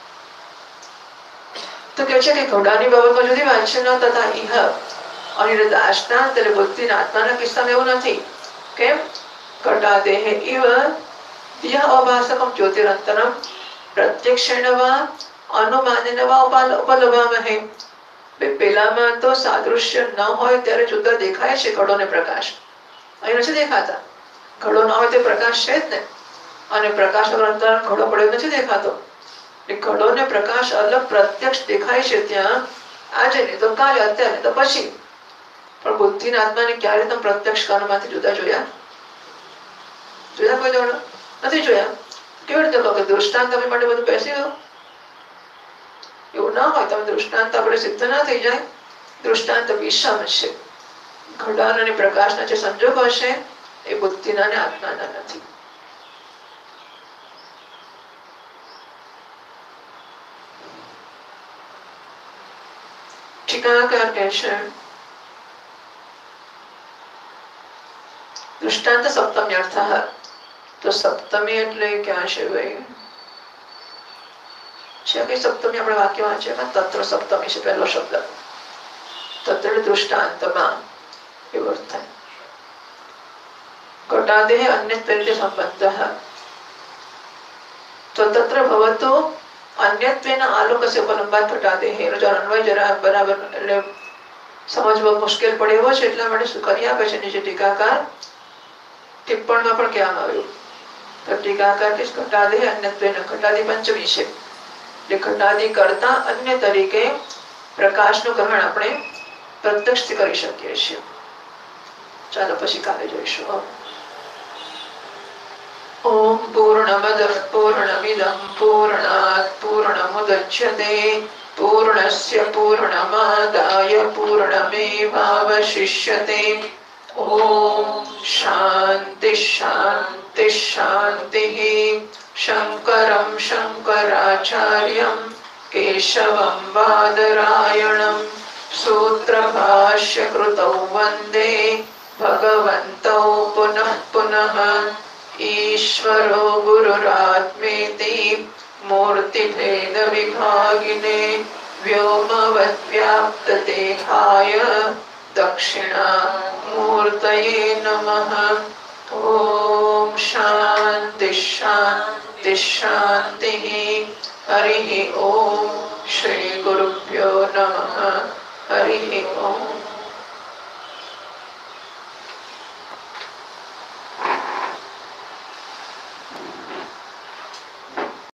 S1: તો કહે છે કે ઘોડાની બાબતમાં જુદી વાત છે ન તથા ઇહ અને દાષ્ટાંત એટલે બુદ્ધિના આત્માના કિસ્સામાં એવું નથી કેમ ઘટાદેહ ઇવ યહ અભાસકમ જ્યોતિરંતરમ પ્રત્યક્ષેણ વા અનુમાનેન વા ઉપલભામહે પેલામાં તો સાદૃશ્ય ન હોય ત્યારે જુદા દેખાય છે ઘડો ને પ્રકાશ અહીં નથી દેખાતા ઘડો ન હોય તો પ્રકાશ છે જ ને અને પ્રકાશનો અંતર ઘડો પડ્યો નથી દેખાતો ઘડો ને પ્રકાશ અલગ પ્રત્યક્ષ દેખાય છે ત્યાં આજે નહીં તો કાલે અત્યારે તો પછી પણ બુદ્ધિ ના આત્માને ક્યારે તમે પ્રત્યક્ષ કાનમાંથી જુદા જોયા જોયા કોઈ દોડો નથી જોયા કેવી રીતે લોકો દૃષ્ટાંત તમે માટે બધું બેસી ગયો એવું ના હોય તમે દૃષ્ટાંત આપણે સિદ્ધ ના થઈ જાય દૃષ્ટાંત વિષમ છે ઘડાન અને પ્રકાશના જે સંજોગો છે એ બુદ્ધિના અને આત્માના નથી ટીકાકાર કહે છે દૃષ્ટાંત સપ્તમી અર્થ તો સપ્તમી એટલે ક્યાં છે ભાઈ છે કઈ સપ્તમી આપણે વાક્ય વાંચીએ તત્ર સપ્તમી છે પહેલો શબ્દ તત્ર દૃષ્ટાંતમાં એવો અર્થ થાય ઘટાદેહ અન્યત્વેન સંબંધઃ તો તત્ર ભવતો અન્યત્વેન આલોકસ્ય ઉપલંબાત ઘટાદેહ એનો જો અન્વય જરા બરાબર એટલે સમજવા મુશ્કેલ પડે એવો છે એટલા માટે શું કરી આપે છે નીચે ટીકાકાર ટિપ્પણમાં પણ કહેવામાં આવ્યું તો ટીકાકાર કે ઘટાદેહ અન્યત્વેન ઘટાદી પંચમી છે એટલે ઘટાદી કરતા અન્ય તરીકે પ્રકાશનું ગ્રહણ આપણે પ્રત્યક્ષથી કરી શકીએ છીએ ચાલો પછી કાલે જોઈશું ઓમ પૂર્ણમદ પૂર્ણમિદં પૂર્ણાત પૂર્ણમુદચ્યતે પૂર્ણસ્ય પૂર્ણમાદાય પૂર્ણમેવાવશિષ્યતે ઓમ શાંતિ શાંતિ શાંતિ શંકરં શંકરાચાર્યં કેશવં બાદરાયણં सूत्रभाष्य कृतौ वन्दे भगवन्तौ पुनः पुनः ईश्वरो गुरुरात्मेति मूर्तिभेद विभागिने व्योमवद्व्याप्तदेहाय दक्षिणामूर्तये नमः ओम शांति शांति शांति हरि ओम श्री गुरुभ्यो नमः हरि ओम।